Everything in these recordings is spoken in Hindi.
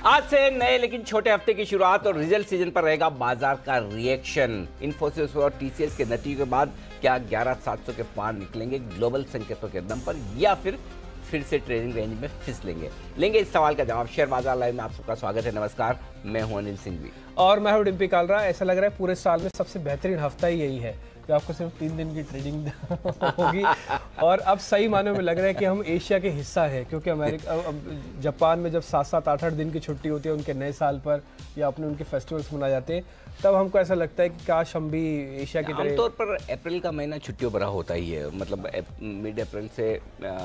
आज से नए लेकिन छोटे हफ्ते की शुरुआत और रिजल्ट सीजन पर रहेगा बाजार का रिएक्शन। इन्फोसिस और टीसीएस के नतीजों के बाद क्या 11,700 के पार निकलेंगे ग्लोबल संकेतों के दम पर, या फिर से ट्रेडिंग रेंज में फिसलेंगे? लेंगे इस सवाल का जवाब। शेयर बाजार लाइव में आप सबका स्वागत है। नमस्कार, मैं हूं अनिल सिंघवी और मैं हूं डिम्पी कालरा। ऐसा लग रहा है पूरे साल में सबसे बेहतरीन हफ्ता ही यही है कि आपको सिर्फ 3 दिन की ट्रेडिंग होगी। और अब सही मानों में लग रहा है कि हम एशिया के हिस्सा है, क्योंकि अमेरिका जापान में जब 7-7, 8-8 दिन की छुट्टी होती है उनके नए साल पर या अपने उनके फेस्टिवल्स मनाए जाते हैं, तब हमको ऐसा लगता है कि काश हम भी एशिया की तरह। आमतौर पर अप्रैल का महीना छुट्टियों भरा होता ही है, मतलब मिड अप्रैल से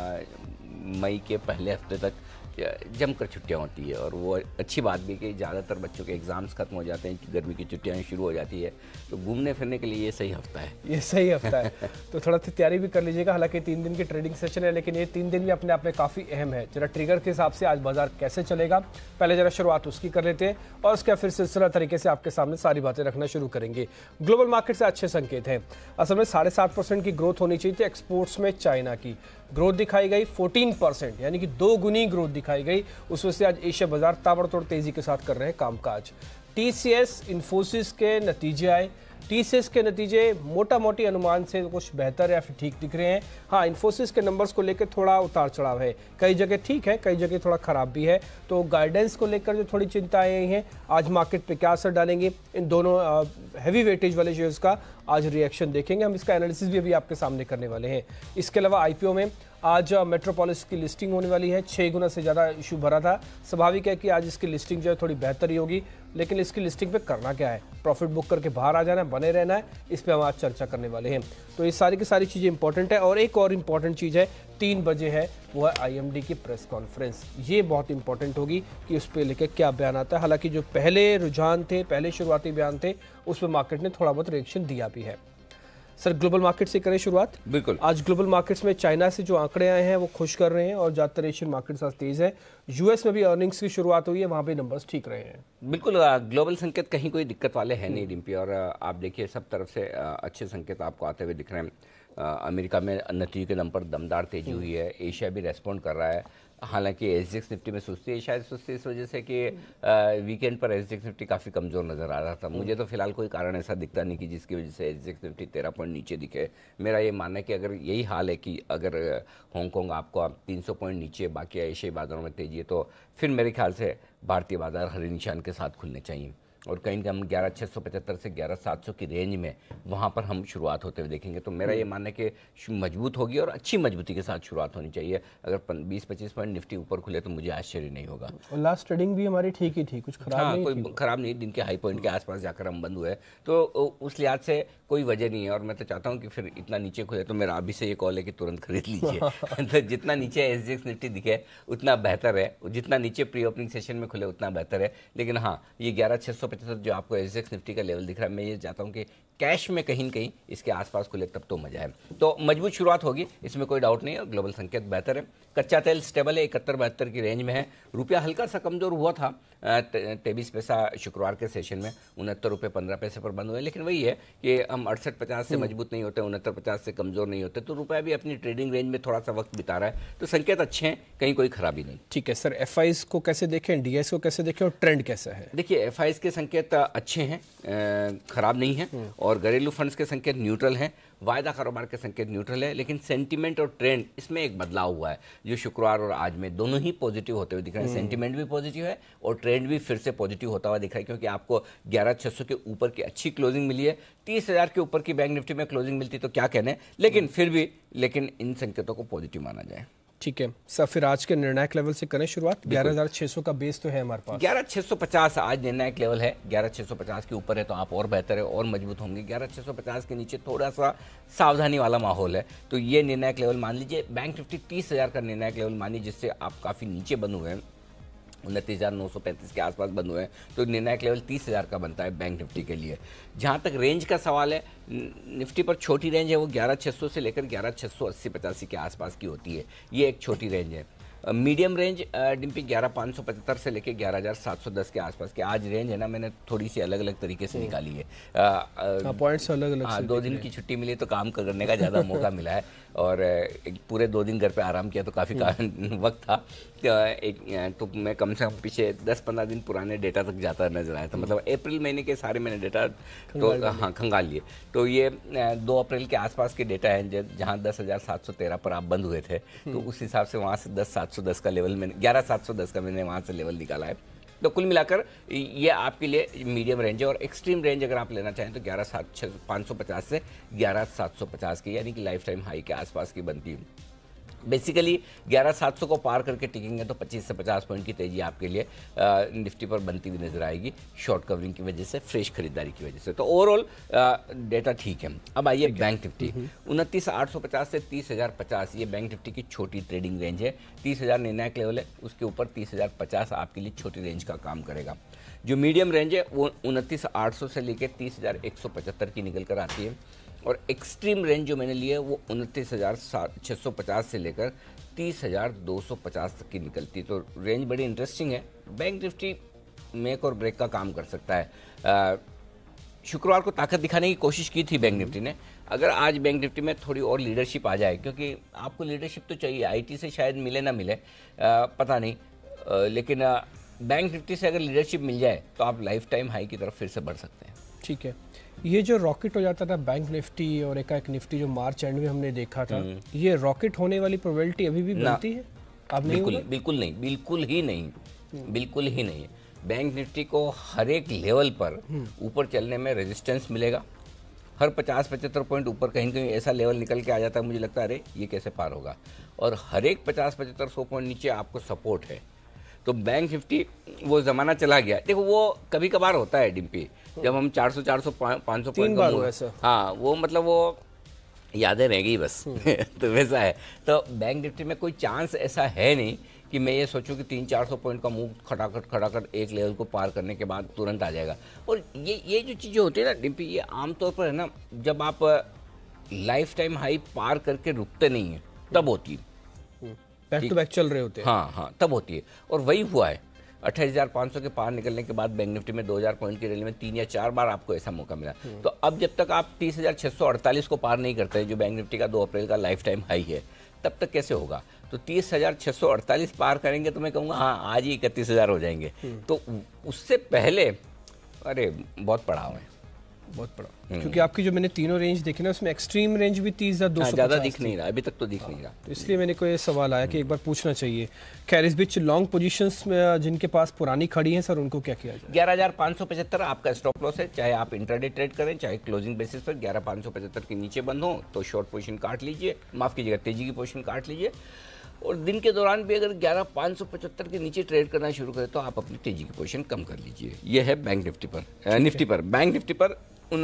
मई के पहले हफ्ते तक जमकर छुट्टियां होती है। और वो अच्छी बात भी कि ज़्यादातर बच्चों के एग्जाम्स खत्म हो जाते हैं, गर्मी की छुट्टियां शुरू हो जाती है, तो घूमने फिरने के लिए ये सही हफ्ता है। ये सही हफ्ता है तो थोड़ा सी तैयारी भी कर लीजिएगा। हालांकि 3 दिन की ट्रेडिंग सेशन है, लेकिन ये 3 दिन भी अपने आप में काफ़ी अहम है। जरा ट्रिगर के हिसाब से आज बाजार कैसे चलेगा, पहले जरा शुरुआत उसकी कर लेते हैं और उसके फिर सिलसिला तरीके से आपके सामने सारी बातें रखना शुरू करेंगे। ग्लोबल मार्केट से अच्छे संकेत हैं। असल में 7.5% की ग्रोथ होनी चाहिए थी। एक्सपोर्ट्स में चाइना की ग्रोथ दिखाई गई 14%, यानी कि 2 गुनी ग्रोथ दिखाई गई। उस वजह से आज एशिया बाजार ताबड़तोड़ तेजी के साथ कर रहे हैं कामकाज। टीसीएस इन्फोसिस के नतीजे आए। टीसीएस के नतीजे मोटा मोटी अनुमान से कुछ बेहतर या फिर ठीक दिख रहे हैं। हाँ, इन्फोसिस के नंबर्स को लेकर थोड़ा उतार चढ़ाव है, कई जगह ठीक है, कई जगह थोड़ा खराब भी है। तो गाइडेंस को लेकर जो थोड़ी चिंताएं आई हैं, आज मार्केट पे क्या असर डालेंगे, इन दोनों हैवी वेटेज वाले शेयर्स का आज रिएक्शन देखेंगे हम। इसका एनालिसिस भी अभी आपके सामने करने वाले हैं। इसके अलावा आईपीओ में आज मेट्रोपोलिस की लिस्टिंग होने वाली है। 6 गुना से ज़्यादा इशू भरा था। स्वाभाविक है कि आज इसकी लिस्टिंग जो है थोड़ी बेहतर ही होगी, लेकिन इसकी लिस्टिंग पे करना क्या है, प्रॉफिट बुक करके बाहर आ जाना है, बने रहना है, इस पे हम आज चर्चा करने वाले हैं। तो ये सारी की सारी चीज़ें इंपॉर्टेंट है। और एक और इम्पॉर्टेंट चीज़ है, 3 बजे है, वो है आईएमडी की प्रेस कॉन्फ्रेंस। ये बहुत इंपॉर्टेंट होगी कि उस पर लेकर क्या बयान आता है। हालांकि जो पहले रुझान थे, पहले शुरुआती बयान थे, उस पर मार्केट ने थोड़ा बहुत रिएक्शन दिया भी है। सर, ग्लोबल मार्केट से करें शुरुआत। बिल्कुल। आज ग्लोबल मार्केट्स में चाइना से जो आंकड़े आए हैं वो खुश कर रहे हैं और ज़्यादातर एशियन मार्केट्स आज तेज है। यूएस में भी अर्निंग्स की शुरुआत हुई है, वहाँ पे नंबर्स ठीक रहे हैं। बिल्कुल, ग्लोबल संकेत कहीं कोई दिक्कत वाले हैं नहीं डिम्पी, और आप देखिए सब तरफ से अच्छे संकेत आपको आते हुए दिख रहे हैं। अमेरिका में नतीजों के दम पर दमदार तेजी हुई है। एशिया भी रेस्पॉन्ड कर रहा है। हालांकि एसजेक्स निफ्टी में सुस्ती है, शायद सुस्ती इस वजह से कि वीकेंड पर एसजेक्स निफ्टी काफ़ी कमज़ोर नज़र आ रहा था। मुझे तो फिलहाल कोई कारण ऐसा दिखता नहीं कि जिसकी वजह से एसजेक्स निफ्टी 13 पॉइंट नीचे दिखे। मेरा ये मानना है कि अगर यही हाल है कि अगर हांगकांग आपको 300 पॉइंट नीचे, बाकी एशियाई बाजारों में तेजी है, तो फिर मेरे ख्याल से भारतीय बाजार हरे निशान के साथ खुलने चाहिए। और कहीं हम 11,675 से 11,700 की रेंज में वहाँ पर हम शुरुआत होते हुए देखेंगे। तो मेरा ये मानना है कि मजबूत होगी और अच्छी मजबूती के साथ शुरुआत होनी चाहिए। अगर 20-25 पॉइंट निफ्टी ऊपर खुले तो मुझे आश्चर्य नहीं होगा। और लास्ट ट्रेडिंग भी हमारी ठीक ही थी, कुछ खराब नहीं कोई खराब नहीं। दिन के हाई पॉइंट के आसपास जाकर हम बंद हुए, तो उस लिहाज से कोई वजह नहीं है। और मैं तो चाहता हूँ कि फिर इतना नीचे खुले तो मेरा अभी से ये कॉल है कि तुरंत खरीद लीजिए। तो जितना नीचे एसजेक्स निफ्टी दिखे उतना बेहतर है, जितना नीचे प्री ओपनिंग सेशन में खुले उतना बेहतर है। लेकिन हाँ, ये 11,675 जो आपको एसजेक्स निफ्टी का लेवल दिख रहा है, मैं ये चाहता हूँ कि कैश में कहीं न कहीं इसके आसपास खुले, तब तो मजा है। तो मजबूत शुरुआत होगी, इसमें कोई डाउट नहीं है। ग्लोबल संकेत बेहतर है। कच्चा तेल स्टेबल है, 71-72 की रेंज में है। रुपया हल्का सा कमजोर हुआ था 23 पैसा शुक्रवार के सेशन में, 69 रुपये 15 पैसे पर बंद हुए। लेकिन वही है कि हम 68-50 से मजबूत नहीं होते, 69-50 से कमजोर नहीं होते, तो रुपया भी अपनी ट्रेडिंग रेंज में थोड़ा सा वक्त बिता रहा है। तो संकेत अच्छे हैं, कहीं कोई खराबी नहीं। ठीक है सर, एफआईज को कैसे देखें, डीएस को कैसे देखें और ट्रेंड कैसा है? देखिए, एफआईज के संकेत अच्छे हैं, खराब नहीं है। और घरेलू फंड्स के संकेत न्यूट्रल हैं। वायदा कारोबार के संकेत न्यूट्रल है। लेकिन सेंटीमेंट और ट्रेंड, इसमें एक बदलाव हुआ है, जो शुक्रवार और आज में दोनों ही पॉजिटिव होते हुए दिख रहे हैं। सेंटीमेंट भी पॉजिटिव है और ट्रेंड भी फिर से पॉजिटिव होता हुआ दिख रहा है, क्योंकि आपको 11,600 के ऊपर की अच्छी क्लोजिंग मिली है। 30,000 के ऊपर की बैंक निफ्टी में क्लोजिंग मिलती तो क्या कहने, लेकिन फिर भी इन संकेतों को पॉजिटिव माना जाए। ठीक है सर, फिर आज के निर्णायक लेवल से करें शुरुआत। 11,600 का बेस तो है हमारे पास। 11,650 आज निर्णायक लेवल है। 11,650 के ऊपर है तो आप और बेहतर है और मजबूत होंगे। 11,650 के नीचे थोड़ा सा सावधानी वाला माहौल है, तो ये निर्णायक लेवल मान लीजिए। बैंक निफ्टी 30,000 का निर्णायक लेवल मानिए, जिससे आप काफ़ी नीचे बंद हुए हैं, 29,935 के आसपास बंद हुए हैं। तो निर्णायक लेवल 30,000 का बनता है बैंक निफ्टी के लिए। जहाँ तक रेंज का सवाल है, निफ्टी पर छोटी रेंज है, वो 11,600 से लेकर 11,680-85 के आसपास की होती है। ये एक छोटी रेंज है। मीडियम रेंज डिम्पी 11,575 से लेके 11,710 के आसपास के आज रेंज है ना, मैंने थोड़ी सी अलग अलग तरीके से निकाली है। पॉइंट्स अलग अलग। हाँ, 2 दिन की छुट्टी मिली तो काम करने का ज़्यादा मौका मिला है और एक पूरे 2 दिन घर पे आराम किया तो काफ़ी वक्त था। तो मैं कम से कम पीछे 10-15 दिन पुराने डेटा तक जाता नजर आया था। मतलब अप्रैल महीने के सारे मैंने डेटा तो हाँ खंगाल लिए। तो ये 2 अप्रैल के आसपास के डेटा है जहाँ 10,713 पर आप बंद हुए थे, तो उस हिसाब से वहाँ से 10,710 का लेवल मैंने 11,710 का मैंने वहाँ से लेवल निकाला है। तो कुल मिलाकर ये आपके लिए मीडियम रेंज है और एक्सट्रीम रेंज अगर आप लेना चाहें तो 11,550 से 11,750 की, यानी कि लाइफ टाइम हाई के आसपास की बनती है। बेसिकली 11,700 को पार करके टिकेंगे तो 25 से 50 पॉइंट की तेजी आपके लिए निफ्टी पर बनती हुई नजर आएगी, शॉर्ट कवरिंग की वजह से, फ्रेश खरीदारी की वजह से। तो ओवरऑल डेटा ठीक है। अब आइए बैंक निफ्टी 29,850 से 30,050, ये बैंक निफ्टी की छोटी ट्रेडिंग रेंज है। 30,000 निर्णायक लेवल है, उसके ऊपर 30,050 आपके लिए छोटी रेंज का काम करेगा। जो मीडियम रेंज है वो 29,800 से लेकर 30,175 की निकल कर आती है और एक्सट्रीम रेंज जो मैंने ली है वो 29,650 से लेकर 30,250 तक की निकलती है। तो रेंज बड़ी इंटरेस्टिंग है। बैंक निफ्टी मेक और ब्रेक का काम कर सकता है। शुक्रवार को ताकत दिखाने की कोशिश की थी बैंक निफ्टी ने। अगर आज बैंक निफ्टी में थोड़ी और लीडरशिप आ जाए, क्योंकि आपको लीडरशिप तो चाहिए, आईटी से शायद मिले ना मिले पता नहीं, लेकिन बैंक निफ्टी से अगर लीडरशिप मिल जाए तो आप लाइफ टाइम हाई की तरफ फिर से बढ़ सकते हैं। ठीक है। ये जो रॉकेट हो जाता था बैंक निफ्टी और एक निफ्टी जो मार्च एंड में हमने देखा था, ये रॉकेट होने वाली प्रोबेबिलिटी अभी भी बनती है? अब बिल्कुल नहीं, बिल्कुल ही नहीं। बैंक निफ्टी को हर एक लेवल पर ऊपर चलने में रेजिस्टेंस मिलेगा। हर 50-75 पॉइंट ऊपर कहीं कहीं ऐसा लेवल निकल के आ जाता है, मुझे लगता है अरे ये कैसे पार होगा, और हर एक 50-75-100 पॉइंट नीचे आपको सपोर्ट है। तो बैंक निफ्टी वो ज़माना चला गया। देखो वो कभी कभार होता है डिम्पी, जब हम 400 500 पॉइंट का, हाँ वो मतलब वो यादें रह गई बस तो वैसा है। तो बैंक निफ्टी में कोई चांस ऐसा है नहीं कि मैं ये सोचूं कि 300-400 पॉइंट का मूव खटाखट एक लेवल को पार करने के बाद तुरंत आ जाएगा। और ये जो चीज़ें होती है ना डिम्पी, ये आमतौर पर है ना, जब आप लाइफ टाइम हाई पार करके रुकते नहीं हैं तब होती है, बैक टू बैक चल रहे होते हैं। हाँ तब होती है। और वही हुआ है। 28,500 के पार निकलने के बाद बैंक निफ्टी में 2,000 पॉइंट की रैली में 3 या 4 बार आपको ऐसा मौका मिला। तो अब जब तक आप 30,648 को पार नहीं करते, जो बैंक निफ्टी का 2 अप्रैल का लाइफ टाइम हाई है, तब तक कैसे होगा? तो 30,648 पार करेंगे तो मैं कहूँगा हाँ आज ही 31,000 हो जाएंगे। तो उससे पहले अरे बहुत पड़ाव है, बहुत बड़ा। क्योंकि आपकी जो मैंने तीनों रेंज देखी ना, उसमें एक्सट्रीम रेंज भी 30,250 ज़्यादा दिख नहीं रहा, अभी तक तो दिख नहीं रहा। तो इसलिए मेरे को ये सवाल आया कि एक बार पूछना चाहिए। खैर इस बीच लॉन्ग पोजीशंस में जिनके पास पुरानी खड़ी हैं सर, उनको क्या किया जाए? 11,575 आपका स्टॉप लॉस है, चाहे आप इंट्राडे ट्रेड करें चाहे क्लोजिंग बेसिस पर। 11,575 के नीचे बंद हो तो शॉर्ट पोजीशन काट लीजिए, माफ कीजिएगा तेजी की पोजीशन काट लीजिए। और दिन के दौरान भी अगर 11,575 के नीचे ट्रेड करना शुरू करें तो आप अपनी तेजी की पोजीशन कम कर लीजिए। यह है बैंक निफ्टी पर। बैंक निफ्टी पर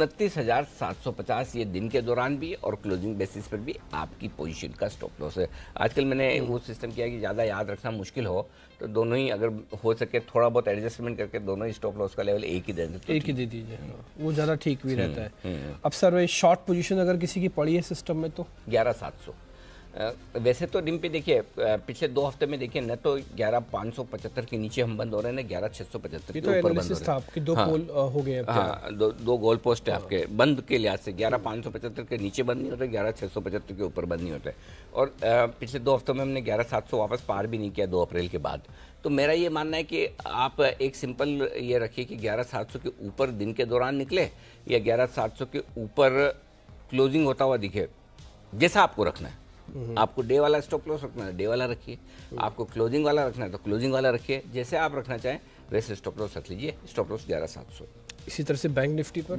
29,750 ये दिन के दौरान भी और क्लोजिंग बेसिस पर भी आपकी पोजीशन का स्टॉप लॉस है। आजकल मैंने वो सिस्टम किया कि ज़्यादा याद रखना मुश्किल हो तो दोनों ही, अगर हो सके थोड़ा बहुत एडजस्टमेंट करके दोनों ही स्टॉप लॉस का लेवल एक ही दे देते, एक ही दे दीजिए, वो ज़्यादा ठीक भी रहता है। अब सर शॉर्ट पोजीशन अगर किसी की पड़ी है सिस्टम में तो 11,700। वैसे तो डिम पे देखिए पिछले 2 हफ्ते में देखिए न तो 11,575 के नीचे हम बंद हो रहे हैं, न 11,675 के ऊपर बंद हो रहे हैं। आपके 2 पोल हो गए हैं। हाँ, दो गोल पोस्ट है आपके बंद के लिहाज से। 11,575 के नीचे बंद नहीं होते, 11,675 के ऊपर बंद नहीं होते। और पिछले 2 हफ्तों में हमने 11,700 वापस पार भी नहीं किया 2 अप्रैल के बाद। तो मेरा ये मानना है कि आप एक सिंपल ये रखिए कि 11,700 के ऊपर दिन के दौरान निकले या 11,700 के ऊपर क्लोजिंग होता हुआ दिखे, जैसा आपको रखना है। आपको डे वाला स्टॉप लॉस रखना है डे वाला रखिए, आपको क्लोजिंग वाला रखना है तो क्लोजिंग वाला रखिए, जैसे आप रखना चाहें वैसे स्टॉप लॉस रख लीजिए। Stop loss 11,700। इसी तरह से बैंक निफ्टी पर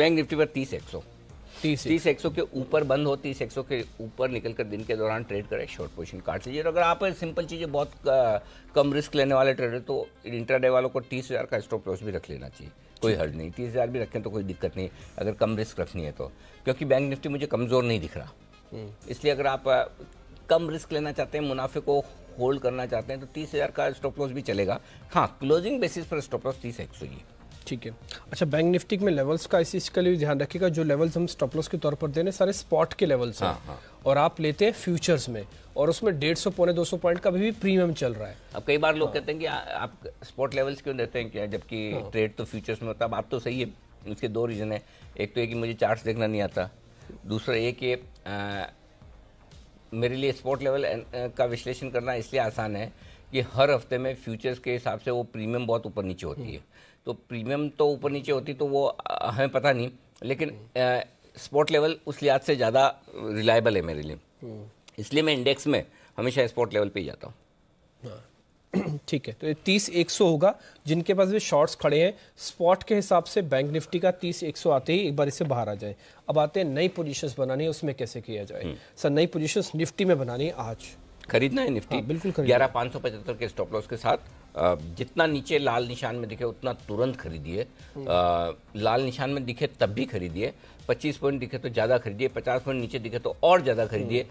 30,100 के ऊपर बंद हो, 30,100 के ऊपर निकलकर दिन के दौरान ट्रेड करें, शॉर्ट पोजीशन काट लीजिए। और अगर आप सिंपल चीज़ें बहुत कम रिस्क लेने वाले ट्रेडर तो इंट्राडे वालों को 30,000 का स्टॉप लॉस भी रख लेना चाहिए, कोई हर्ज नहीं। 30,000 भी रखें तो कोई दिक्कत नहीं अगर कम रिस्क रखनी है तो, क्योंकि बैंक निफ्टी मुझे कमज़ोर नहीं दिख रहा। इसलिए अगर आप कम रिस्क लेना चाहते हैं, मुनाफे को होल्ड करना चाहते हैं तो 30,000 का स्टॉप लॉस भी चलेगा। हाँ, क्लोजिंग बेसिस पर स्टॉप लॉस 30,100 ही। ठीक है। अच्छा, बैंक निफ्टी में लेवल्स का इस चीज़ का लिए ध्यान रखिएगा, जो लेवल्स हम स्टॉप लॉस के तौर पर देने सारे स्पॉट के लेवल्स हैं। और आप लेते हैं फ्यूचर्स में और उसमें 150 पौने 200 पॉइंट का भी प्रीमियम चल रहा है। अब कई बार लोग कहते हैं कि आप स्पॉट लेवल्स क्यों देते हैं क्या, जबकि ट्रेड तो फ्यूचर्स में होता है। बात तो सही है, इसके दो रीज़न है। एक तो ये कि मुझे चार्ट्स देखना नहीं आता, दूसरा ये कि मेरे लिए स्पॉट लेवल का विश्लेषण करना इसलिए आसान है कि हर हफ्ते में फ्यूचर्स के हिसाब से वो प्रीमियम बहुत ऊपर नीचे होती है। तो प्रीमियम तो ऊपर नीचे होती तो वो हमें पता नहीं, लेकिन स्पॉट लेवल उस लिहाज से ज़्यादा रिलायबल है मेरे लिए, इसलिए मैं इंडेक्स में हमेशा स्पॉट लेवल पे ही जाता हूँ। ठीक है, तो ये 30-100 होगा जिनके पास भी शॉर्ट्स खड़े हैं। स्पॉट के हिसाब से बैंक निफ्टी का 30-100 आते ही एक बार इससे बाहर आ जाए। अब आते हैं नई पोजीशंस बनानी है, उसमें कैसे किया जाए। सर नई पोजीशंस निफ्टी में बनानी है, आज खरीदना है निफ्टी। बिल्कुल 11,575 के स्टॉप लॉस के साथ जितना नीचे लाल निशान में दिखे उतना तुरंत खरीदिए। लाल निशान में दिखे तब भी खरीदिए। 25 पॉइंट दिखे तो ज़्यादा खरीदिए, 50 पॉइंट नीचे दिखे तो और ज़्यादा खरीदिए।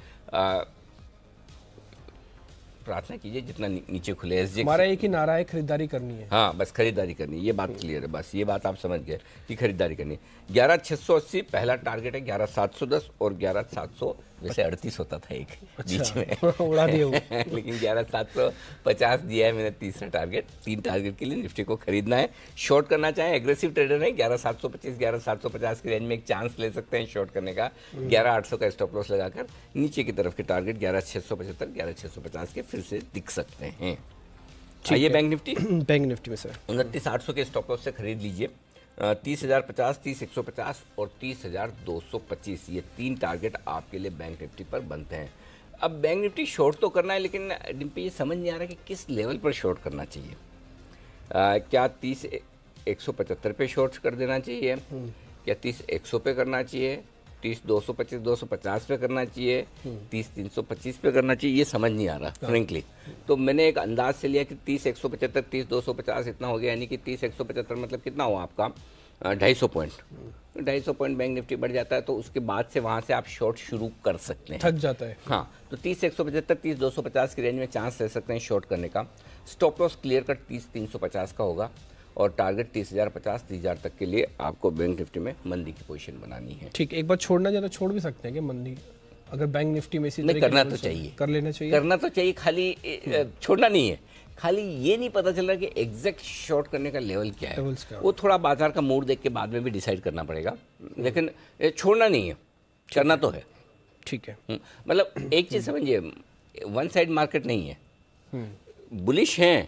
प्रार्थना कीजिए जितना नीचे खुले। हमारा एक ही नारा है, खरीदारी करनी है। हाँ, बस खरीदारी करनी है, ये बात क्लियर है। बस ये बात आप समझ गए कि खरीदारी करनी है। 11,680 पहला टारगेट है, 11,710 और 11,700 वैसे 38 होता था एक बीच में उड़ा दिया लेकिन 11,750 दिया है मैंने तीसरा टारगेट। 3 टारगेट के लिए निफ्टी को खरीदना है। शॉर्ट करना चाहें, एग्रेसिव ट्रेडर है, 11,725 11,750 की रेंज में एक चांस ले सकते हैं शॉर्ट करने का। 11,800 का स्टॉप लॉस लगाकर नीचे की तरफ के टारगेट 11,675 11,650 के फिर से दिख सकते हैं। आइए बैंक निफ्टी। बैंक निफ्टी में सर 29,800 के स्टॉप लॉस से खरीद लीजिए। 30,050 30,150 और 30,225 ये 3 टारगेट आपके लिए बैंक निफ्टी पर बनते हैं। अब बैंक निफ्टी शॉर्ट तो करना है, लेकिन डिम्पी ये समझ नहीं आ रहा कि किस लेवल पर शॉर्ट करना चाहिए। क्या 30,175 पे शॉर्ट कर देना चाहिए, क्या 30,100 पे करना चाहिए, 30,225 250 पे करना चाहिए, 30,325 पे करना चाहिए, ये समझ नहीं आ रहा फ्रेंकली। तो मैंने एक अंदाज से लिया कि 30,175 30,250 इतना हो गया, यानी कि 30,175 मतलब कितना हुआ आपका 250 पॉइंट। 250 पॉइंट बैंक निफ्टी बढ़ जाता है तो उसके बाद से वहाँ से आप शॉर्ट शुरू कर सकते हैं। थक जाता है। हाँ, तो 30,175 30,250 की रेंज में चांस ले सकते हैं शॉर्ट करने का। स्टॉप लॉस क्लियर कट 30,350 का होगा और टारगेट 30,050 30,000 तक के लिए आपको बैंक निफ्टी में मंदी की पोजीशन बनानी है। ठीक, एक बार छोड़ना चाहे तो छोड़ भी सकते हैं कि मंदी अगर बैंक निफ्टी में इसी नहीं, करना तो चाहिए, कर लेना चाहिए, करना तो चाहिए, खाली छोड़ना नहीं है। खाली ये नहीं पता चल रहा कि एग्जैक्ट शॉर्ट करने का लेवल क्या है, वो थोड़ा बाजार का मूड देख के बाद में भी डिसाइड करना पड़ेगा, लेकिन छोड़ना नहीं है, करना तो है। ठीक है, मतलब एक चीज समझिए, वन साइड मार्केट नहीं है, बुलिश हैं।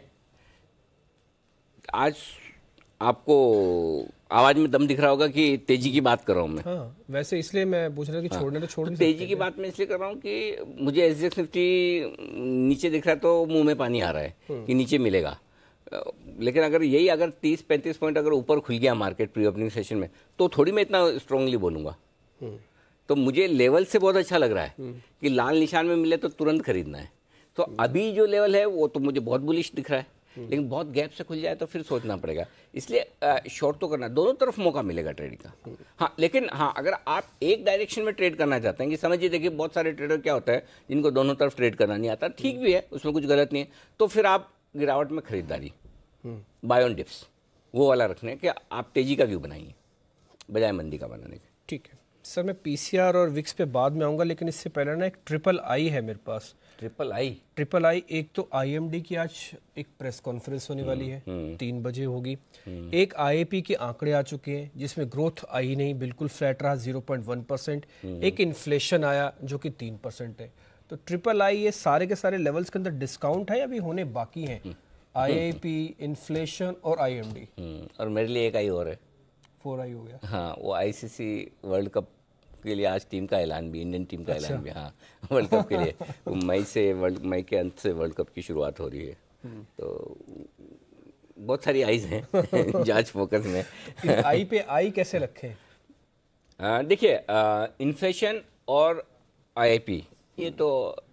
आज आपको आवाज में दम दिख रहा होगा कि तेजी की बात कर रहा हूं मैं। हाँ, वैसे इसलिए मैं पूछ रहा था कि छोड़ने तो छोड़ भी तेजी की बात मैं इसलिए कर रहा हूं कि मुझे एसजेएक्स निफ्टी नीचे दिख रहा है तो मुंह में पानी आ रहा है कि नीचे मिलेगा। लेकिन अगर 30-35 पॉइंट अगर ऊपर खुल गया मार्केट प्री ओपनिंग सेशन में तो थोड़ी मैं इतना स्ट्रांगली बोलूंगा। तो मुझे लेवल से बहुत अच्छा लग रहा है कि लाल निशान में मिले तो तुरंत खरीदना है। तो अभी जो लेवल है वो तो मुझे बहुत बुलिश दिख रहा है, लेकिन बहुत गैप से खुल जाए तो फिर सोचना पड़ेगा। इसलिए शॉर्ट तो करना, दोनों तरफ मौका मिलेगा ट्रेडिंग का। हाँ, लेकिन हाँ, अगर आप एक डायरेक्शन में ट्रेड करना चाहते हैं कि समझिए, देखिए बहुत सारे ट्रेडर क्या होता है जिनको दोनों तरफ ट्रेड करना नहीं आता, ठीक भी है, उसमें कुछ गलत नहीं है। तो फिर आप गिरावट में खरीदारी, बाय ऑन डिप्स, वो वाला रखने कि आप तेजी का व्यू बनाइए बजाय मंदी का बनाने के। ठीक है सर, मैं पीसीआर और विक्स पे बाद में आऊँगा, लेकिन इससे पहले ना एक ट्रिपल आई है मेरे पास। ट्रिपल आई, एक तो आईएमडी की आज एक प्रेस कॉन्फ्रेंस होने वाली है, 3 बजे होगी। एक आईएपी के आंकड़े आ चुके हैं जिसमें ग्रोथ आई नहीं, बिल्कुल फ्लैट रहा 0.1%। एक इन्फ्लेशन आया जो कि 3% है। तो ट्रिपल आई ये सारे के सारे लेवल्स के अंदर डिस्काउंट है या अभी होने बाकी हैं? आईआईपी, इन्फ्लेशन और आईएमडी। और मेरे लिए एक आई और है, 4 आई हो गया। हाँ, वो आईसीसी वर्ल्ड कप के लिए आज टीम का ऐलान भी, इंडियन टीम का ऐलान भी। हाँ, वर्ल्ड कप के लिए मई के अंत से वर्ल्ड कप की शुरुआत हो रही है। तो बहुत सारी आईज हैं जांच फोकस में। आई पे आई कैसे रखें? देखिए, इन्फ्लेशन और आईआईपी ये तो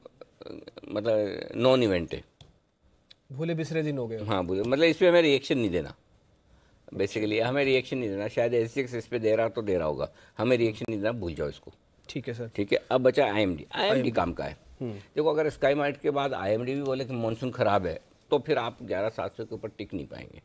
मतलब नॉन इवेंट है, भूले बिसरे दिन हो गए। हाँ, मतलब इस पर हमें रिएक्शन नहीं देना। बेसिकली हमें रिएक्शन नहीं देना। शायद एसजेएक्स इस पे दे रहा तो दे रहा होगा, हमें रिएक्शन नहीं देना, भूल जाओ इसको। ठीक है सर। ठीक है, अब बचा आईएमडी काम का है। देखो, अगर स्काई मार्केट के बाद आईएमडी भी बोले कि मॉनसून खराब है तो फिर आप 11,700 के ऊपर टिक नहीं पाएंगे।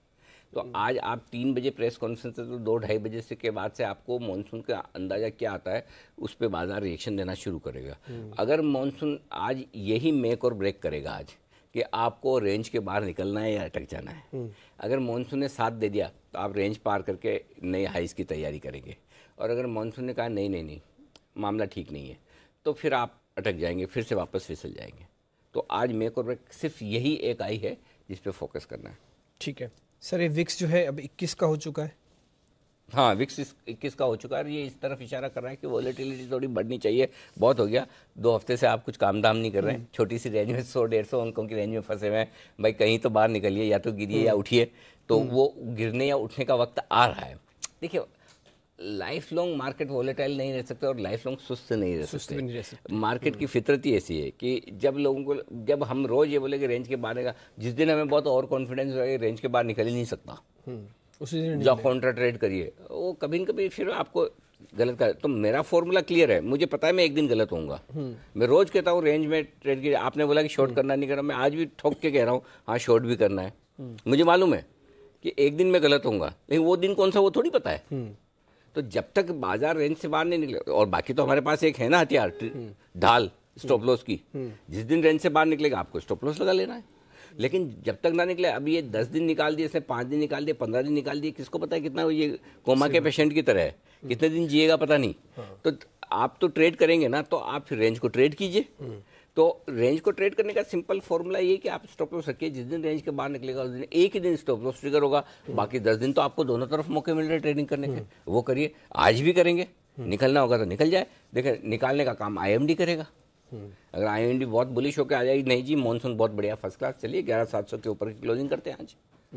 तो आज आप 3 बजे प्रेस कॉन्फ्रेंस है, तो 2-2:30 बजे से के बाद से आपको मानसून का अंदाजा क्या आता है, उस पर बाजार रिएक्शन देना शुरू करेगा। अगर मानसून आज यही मेक और ब्रेक करेगा आज कि आपको रेंज के बाहर निकलना है या अटक जाना है। अगर मानसून ने साथ दे दिया तो आप रेंज पार करके नए हाइस की तैयारी करेंगे, और अगर मानसून ने कहा नहीं नहीं नहीं मामला ठीक नहीं है, तो फिर आप अटक जाएंगे, फिर से वापस फिसल जाएंगे। तो आज मेक और ब्रेक सिर्फ यही एक आई है जिस पे फोकस करना है। ठीक है सर, ये विक्स जो है अब 21 का हो चुका है। हाँ, विक्स 21 का हो चुका है, और ये इस तरफ इशारा कर रहा है कि वॉलेटिलिटी थोड़ी बढ़नी चाहिए। बहुत हो गया, 2 हफ्ते से आप कुछ काम दाम नहीं कर रहे हैं, छोटी सी रेंज में 100-150 अंकों की रेंज में फंसे हुए हैं। भाई कहीं तो बाहर निकलिए, या तो गिरिए या उठिए। तो वो गिरने या उठने का वक्त आ रहा है। देखिए, लाइफ लॉन्ग मार्केट वॉलेटाइल नहीं रह सकते और लाइफ लॉन्ग सुस्त नहीं रह सकते। मार्केट की फितरत ही ऐसी है कि जब हम रोज ये बोले कि रेंज के बाहर का, जिस दिन हमें बहुत ओवर कॉन्फिडेंस हो रेंज के बाहर निकल ही नहीं सकता, उसी दिन जो काउंटर ट्रेड करिए, वो कभी न कभी फिर आपको गलत कर। तो मेरा फॉर्मूला क्लियर है, मुझे पता है मैं एक दिन गलत होऊंगा। मैं रोज कहता हूँ रेंज में ट्रेड की। आपने बोला कि शॉर्ट करना नहीं करना, मैं आज भी ठोक के कह रहा हूँ हाँ शॉर्ट भी करना है। मुझे मालूम है कि एक दिन मैं गलत होऊंगा, लेकिन वो दिन कौन सा वो थोड़ी पता है। तो जब तक बाजार रेंज से बाहर नहीं निकले, और बाकी तो हमारे पास एक है ना हथियार, ढाल स्टॉप लॉस की। जिस दिन रेंज से बाहर निकलेगा आपको स्टॉप लॉस लगा लेना है। लेकिन जब तक ना निकले, अभी ये 10 दिन निकाल दिए, इसने 5 दिन निकाल दिए, 15 दिन निकाल दिए, किसको पता है कितना ये कोमा के पेशेंट की तरह है, कितने दिन जिएगा पता नहीं। तो आप तो ट्रेड करेंगे ना, तो आप फिर रेंज को ट्रेड कीजिए। तो रेंज को ट्रेड करने का सिंपल फॉर्मूला ये कि आप स्टॉप लॉस रखिए, जिस दिन रेंज के बाहर निकलेगा उस दिन एक ही दिन स्टॉप लॉस ट्रिगर होगा। बाकी 10 दिन तो आपको दोनों तरफ मौके मिल रहे ट्रेडिंग करने के, वो करिए। आज भी करेंगे, निकलना होगा तो निकल जाए। देखिए, निकालने का काम आईएमडी करेगा। अगर आईएमडी बहुत बुलिश होकर आ जाएगी, नहीं जी मॉनसून बहुत बढ़िया फर्स्ट क्लास, चलिए 11,700 के ऊपर की क्लोजिंग करते हैं आज।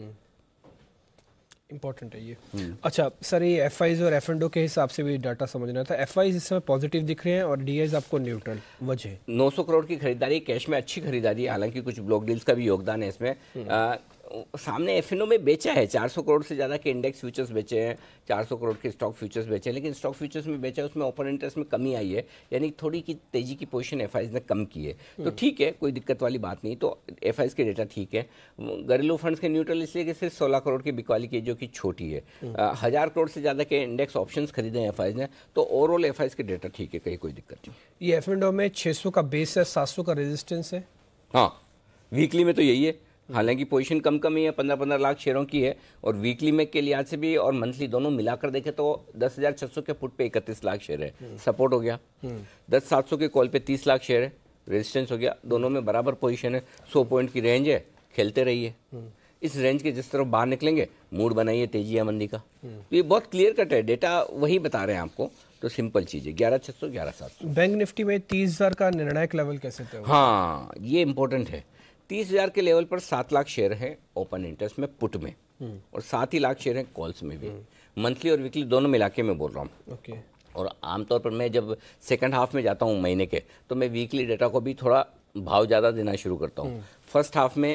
इंपॉर्टेंट है ये। अच्छा सर, ये एफआईज और एफ एंड ओ के हिसाब से भी डाटा समझना था। एफआईज इस समय पॉजिटिव दिख रहे हैं और डीआईज आपको न्यूट्रल। वजह 900 करोड़ की खरीदारी, कैश में अच्छी खरीदारी, हालांकि कुछ ब्लॉक डील्स का भी योगदान है इसमें। सामने एफएनओ में बेचा है, 400 करोड़ से ज़्यादा के इंडेक्स फ्यूचर्स बेचे हैं, 400 करोड़ के स्टॉक फ्यूचर्स बेचे हैं। लेकिन स्टॉक फ्यूचर्स में बेचा है, उसमें ओपन इंटरेस्ट में कमी आई है, यानी थोड़ी की तेजी की पोजीशन एफआईज ने कम की है। तो ठीक है, कोई दिक्कत वाली बात नहीं। तो एफआईज के डेटा ठीक है। घरेलू फंड्स के न्यूट्रल इसलिए कि सिर्फ 16 करोड़ की बिकवाली की, जो कि छोटी है। 1000 करोड़ से ज़्यादा के इंडेक्स ऑप्शंस खरीदे हैं एफआईज ने, तो ओवरऑल एफआईज के डेटा ठीक है, कहीं कोई दिक्कत नहीं। ये एफ एंड ओ में 600 का बेस है, 700 का रेजिस्टेंस है। हाँ, वीकली में तो यही है। हालांकि पोजीशन कम ही है, 15-15 लाख शेयरों की है, और वीकली में के लिहाज से भी और मंथली दोनों मिलाकर देखें तो 10,600 के पुट पे 31 लाख शेयर है, सपोर्ट हो गया। 10,700 के कॉल पे 30 लाख शेयर है, रेजिस्टेंस हो गया। दोनों में बराबर पोजीशन है, 100 पॉइंट की रेंज है, खेलते रहिए। इस रेंज के जिस तरफ बाहर निकलेंगे, मूड बनाइए तेजी या मंदी का। तो ये बहुत क्लियर कट है, डेटा वही बता रहे हैं आपको। तो सिंपल चीज़ है, 11,600 11,700। बैंक निफ्टी में 30,000 का निर्णायक लेवल कैसे तय होगा? हाँ, ये इंपॉर्टेंट है। 30,000 के लेवल पर 7 लाख शेयर है ओपन इंटरेस्ट में, पुट में, और 7 ही लाख शेयर है कॉल्स में भी। मंथली और वीकली दोनों मिला के मैं बोल रहा हूँ। ओके। और आमतौर पर मैं जब सेकंड हाफ में जाता हूँ महीने के, तो मैं वीकली डेटा को भी थोड़ा भाव ज़्यादा देना शुरू करता हूँ। फर्स्ट हाफ में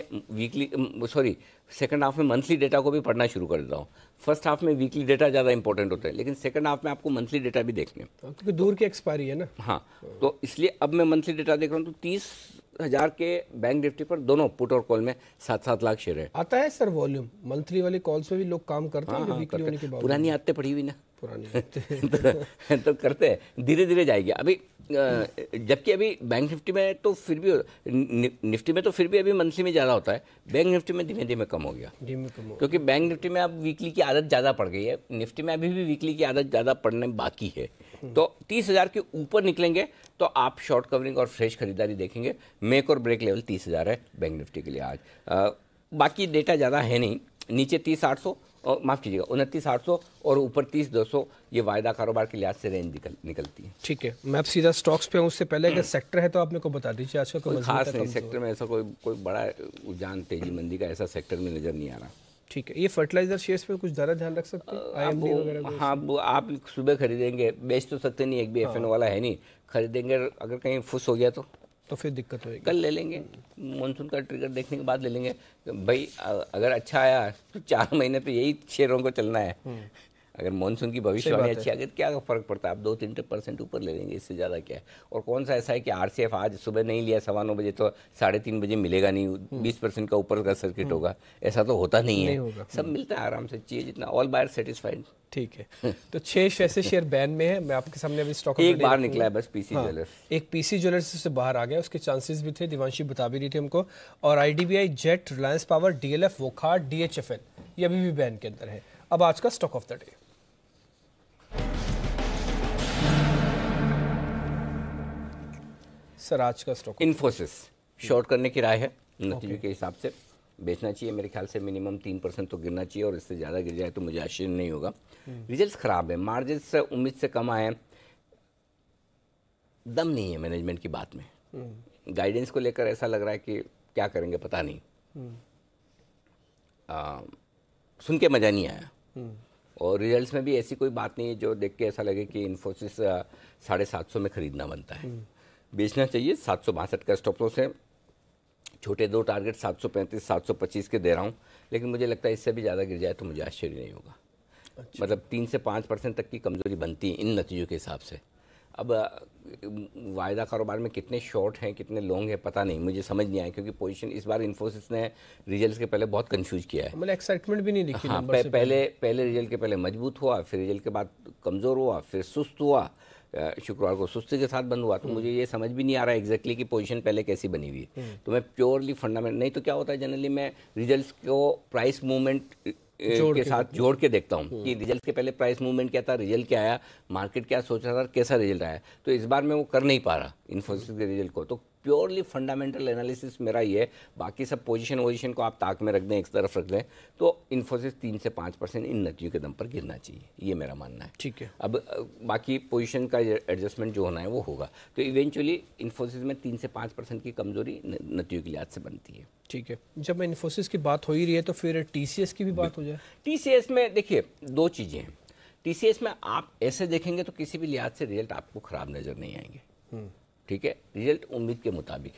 सेकंड हाफ में मंथली डेटा को भी पढ़ना शुरू कर देता हूँ। फर्स्ट हाफ में वीकली डेटा ज़्यादा इंपॉर्टेंट होता है, लेकिन सेकंड हाफ में आपको मंथली डेटा भी देखने, क्योंकि दूर की एक्सपायरी है ना। हाँ, तो इसलिए अब मैं मंथली डेटा देख रहा हूँ। तो 30,000 के बैंक निफ्टी पर दोनों पुट और कॉल में 7-7 लाख शेयर है। आता है सर वॉल्यूम मंथली वाली कॉल्स में भी लोग काम करते हैं, वीकली होने के बाद। पुरानी आदतें पड़ी हुई ना, पुरानी तो करते हैं, धीरे धीरे जाएगी। अभी जबकि अभी बैंक निफ्टी में तो फिर भी, निफ्टी में तो फिर भी अभी मंथली में ज़्यादा होता है, बैंक निफ्टी में धीमे धीमे कम हो गया, क्योंकि बैंक निफ्टी में अब वीकली की आदत ज़्यादा पड़ गई है। निफ्टी में अभी भी वीकली की आदत ज़्यादा पड़ने बाकी है। तो 30,000 के ऊपर निकलेंगे तो आप शॉर्ट कवरिंग और फ्रेश खरीदारी देखेंगे। मेक और ब्रेक लेवल 30,000 है बैंक निफ्टी के लिए आज। बाकी डेटा ज़्यादा है नहीं, नीचे 30,800 और माफ़ कीजिएगा 29,800 और ऊपर 30,200, ये वायदा कारोबार के लिहाज से रेंज निकलती है। ठीक है, मैं अब सीधा स्टॉक्स पे हूँ। उससे पहले अगर सेक्टर है तो आप मेरे को बता दीजिए आज का कोई खास नहीं, सेक्टर में ऐसा कोई बड़ा रुझान तेजी मंदी का ऐसा सेक्टर में नज़र नहीं आ रहा। ठीक है, ये फर्टिलाइजर शेयर्स पे कुछ ज़्यादा ध्यान रख सकते हैं, आईएमडी वगैरह? हाँ, आप सुबह खरीदेंगे, बेच तो सकते नहीं, एक भी एफएन वाला है नहीं, खरीदेंगे, अगर कहीं फुस हो गया तो फिर दिक्कत होगी। कल ले लेंगे, मानसून का ट्रिगर देखने के बाद ले लेंगे। भाई अगर अच्छा आया तो 4 महीने तो यही शेयरों को चलना है। अगर मानसून की भविष्यवाणी अच्छी आ गई तो क्या फर्क पड़ता है, आप 2-3% ऊपर ले लेंगे, इससे ज़्यादा क्या है। और कौन सा ऐसा है कि आरसीएफ आज सुबह नहीं लिया 9:15 बजे तो 3:30 बजे मिलेगा नहीं, 20% का ऊपर का सर्किट होगा, ऐसा तो होता नहीं है। सब मिलता है आराम से, चाहिए जितना, ऑल बायर सेटिस्फाइड। ठीक है, तो 6 ऐसे शेयर बैन में है। मैं आपके सामने अभी स्टॉक एक बार निकला है बस, पीसी ज्वेलर्स। एक पीसी ज्वेलर्स से बाहर आ गया, उसके चांसेस भी थे, दिवांशी बता भी रही थी हमको। और IDBI, Jet, Reliance Power, DLF, Wockhardt, DHFL ये अभी भी बैन के अंदर है। अब आज का stock of the day. Sir आज का स्टॉक, इन्फोसिस शॉर्ट करने की राय है नतीजे के हिसाब से, बेचना चाहिए मेरे ख्याल से, मिनिमम 3% तो गिरना चाहिए, और इससे ज़्यादा गिर जाए तो मुझे आश्चर्य नहीं होगा। रिजल्ट्स खराब है, मार्जिन से उम्मीद से कम आए, दम नहीं है मैनेजमेंट की बात में। गाइडेंस को लेकर ऐसा लग रहा है कि क्या करेंगे पता नहीं, सुन के मज़ा नहीं आया। और रिजल्ट्स में भी ऐसी कोई बात नहीं है जो देख के ऐसा लगे कि इन्फोसिस 750 में खरीदना बनता है। बेचना चाहिए, 762 का स्टॉप लॉस है, छोटे 2 टारगेट 735 725 के दे रहा हूँ, लेकिन मुझे लगता है इससे भी ज़्यादा गिर जाए तो मुझे आश्चर्य नहीं होगा। अच्छा। मतलब 3 से 5% तक की कमजोरी बनती है इन नतीजों के हिसाब से। अब वायदा कारोबार में कितने शॉर्ट हैं कितने लॉन्ग हैं पता नहीं, मुझे समझ नहीं आया, क्योंकि पोजीशन इस बार इन्फोसिस ने रिजल्ट्स के पहले बहुत कंफ्यूज किया है। मतलब एक्साइटमेंट भी नहीं दिखी। हाँ, पहले रिजल्ट के पहले मजबूत हुआ, फिर रिजल्ट के बाद कमज़ोर हुआ, फिर सुस्त हुआ, शुक्रवार को सुस्ती के साथ बंद हुआ। तो मुझे ये समझ भी नहीं आ रहा है एग्जैक्टली कि पोजीशन पहले कैसी बनी हुई है। तो मैं प्योरली फंडामेंटल, नहीं तो क्या होता है जनरली मैं रिजल्ट्स को प्राइस मूवमेंट के साथ जोड़ के देखता हूँ कि रिजल्ट के पहले प्राइस मूवमेंट क्या था, रिजल्ट क्या आया, मार्केट क्या सोच रहा था, कैसा रिजल्ट आया। तो इस बार मैं वो कर नहीं पा रहा इन्फोसिस के रिजल्ट को। तो प्योरली फंडामेंटल एनालिसिस मेरा ये है, बाकी सब पोजीशन को आप ताक में रख दें, एक तरफ रख दें, तो इन्फोसिस 3 से 5% इन नतीजों के दम पर गिरना चाहिए, ये मेरा मानना है। ठीक है, अब बाकी पोजीशन का एडजस्टमेंट जो होना है वो होगा। तो इवेंचुअली इन्फोसिस में 3 से 5% की कमजोरी नतीजों के लिहाज से बनती है। ठीक है, जब मैं इन्फोसिस की बात हो ही रही है तो फिर टीसीएस की भी बात हो जाए। टीसीएस में देखिए 2 चीज़ें हैं। टीसीएस में आप ऐसे देखेंगे तो किसी भी लिहाज से रिजल्ट आपको खराब नज़र नहीं आएंगे। ठीक है, रिजल्ट उम्मीद के मुताबिक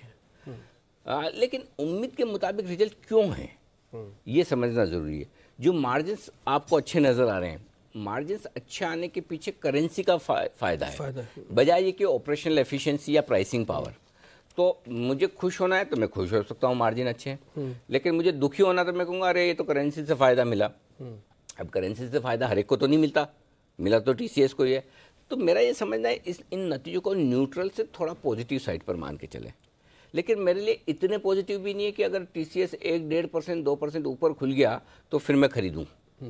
है, लेकिन उम्मीद के मुताबिक रिजल्ट क्यों है ये समझना ज़रूरी है। जो मार्जिन्स आपको अच्छे नज़र आ रहे हैं, मार्जिन्स अच्छे आने के पीछे करेंसी का फ़ायदा है, बजाय ये कि ऑपरेशनल एफिशिएंसी या प्राइसिंग पावर। तो मुझे खुश होना है तो मैं खुश हो सकता हूँ, मार्जिन अच्छे हैं, लेकिन मुझे दुखी होना तो मैं कहूँगा अरे ये तो करेंसी से फ़ायदा मिला। अब करेंसी से फ़ायदा हर एक को तो नहीं मिलता, मिला तो टीसीएस को ही है। तो मेरा ये समझना है इन नतीजों को न्यूट्रल से थोड़ा पॉजिटिव साइड पर मान के चले, लेकिन मेरे लिए इतने पॉजिटिव भी नहीं है कि अगर टीसीएस 1-1.5% 2% ऊपर खुल गया तो फिर मैं खरीदूं।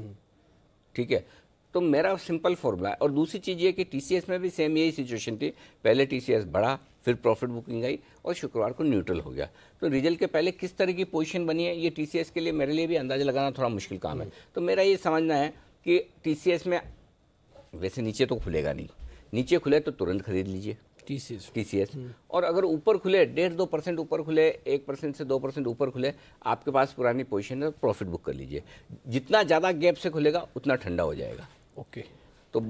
ठीक है, तो मेरा सिंपल फॉर्मूला है। और दूसरी चीज़ ये कि टीसीएस में भी सेम यही सिचुएशन थी, पहले टीसीएस बढ़ा, फिर प्रॉफिट बुकिंग आई और शुक्रवार को न्यूट्रल हो गया। तो रिजल्ट के पहले किस तरह की पोजीशन बनी है ये टीसीएस के लिए मेरे लिए भी अंदाजा लगाना थोड़ा मुश्किल काम है। तो मेरा ये समझना है कि टीसीएस में वैसे नीचे तो खुलेगा नहीं, नीचे खुले तो तुरंत खरीद लीजिए टीसीएस। और अगर ऊपर खुले 1.5-2% ऊपर खुले, 1% से 2% ऊपर खुले, आपके पास पुरानी पोजीशन है, प्रॉफिट बुक कर लीजिए। जितना ज़्यादा गैप से खुलेगा उतना ठंडा हो जाएगा। ओके, तो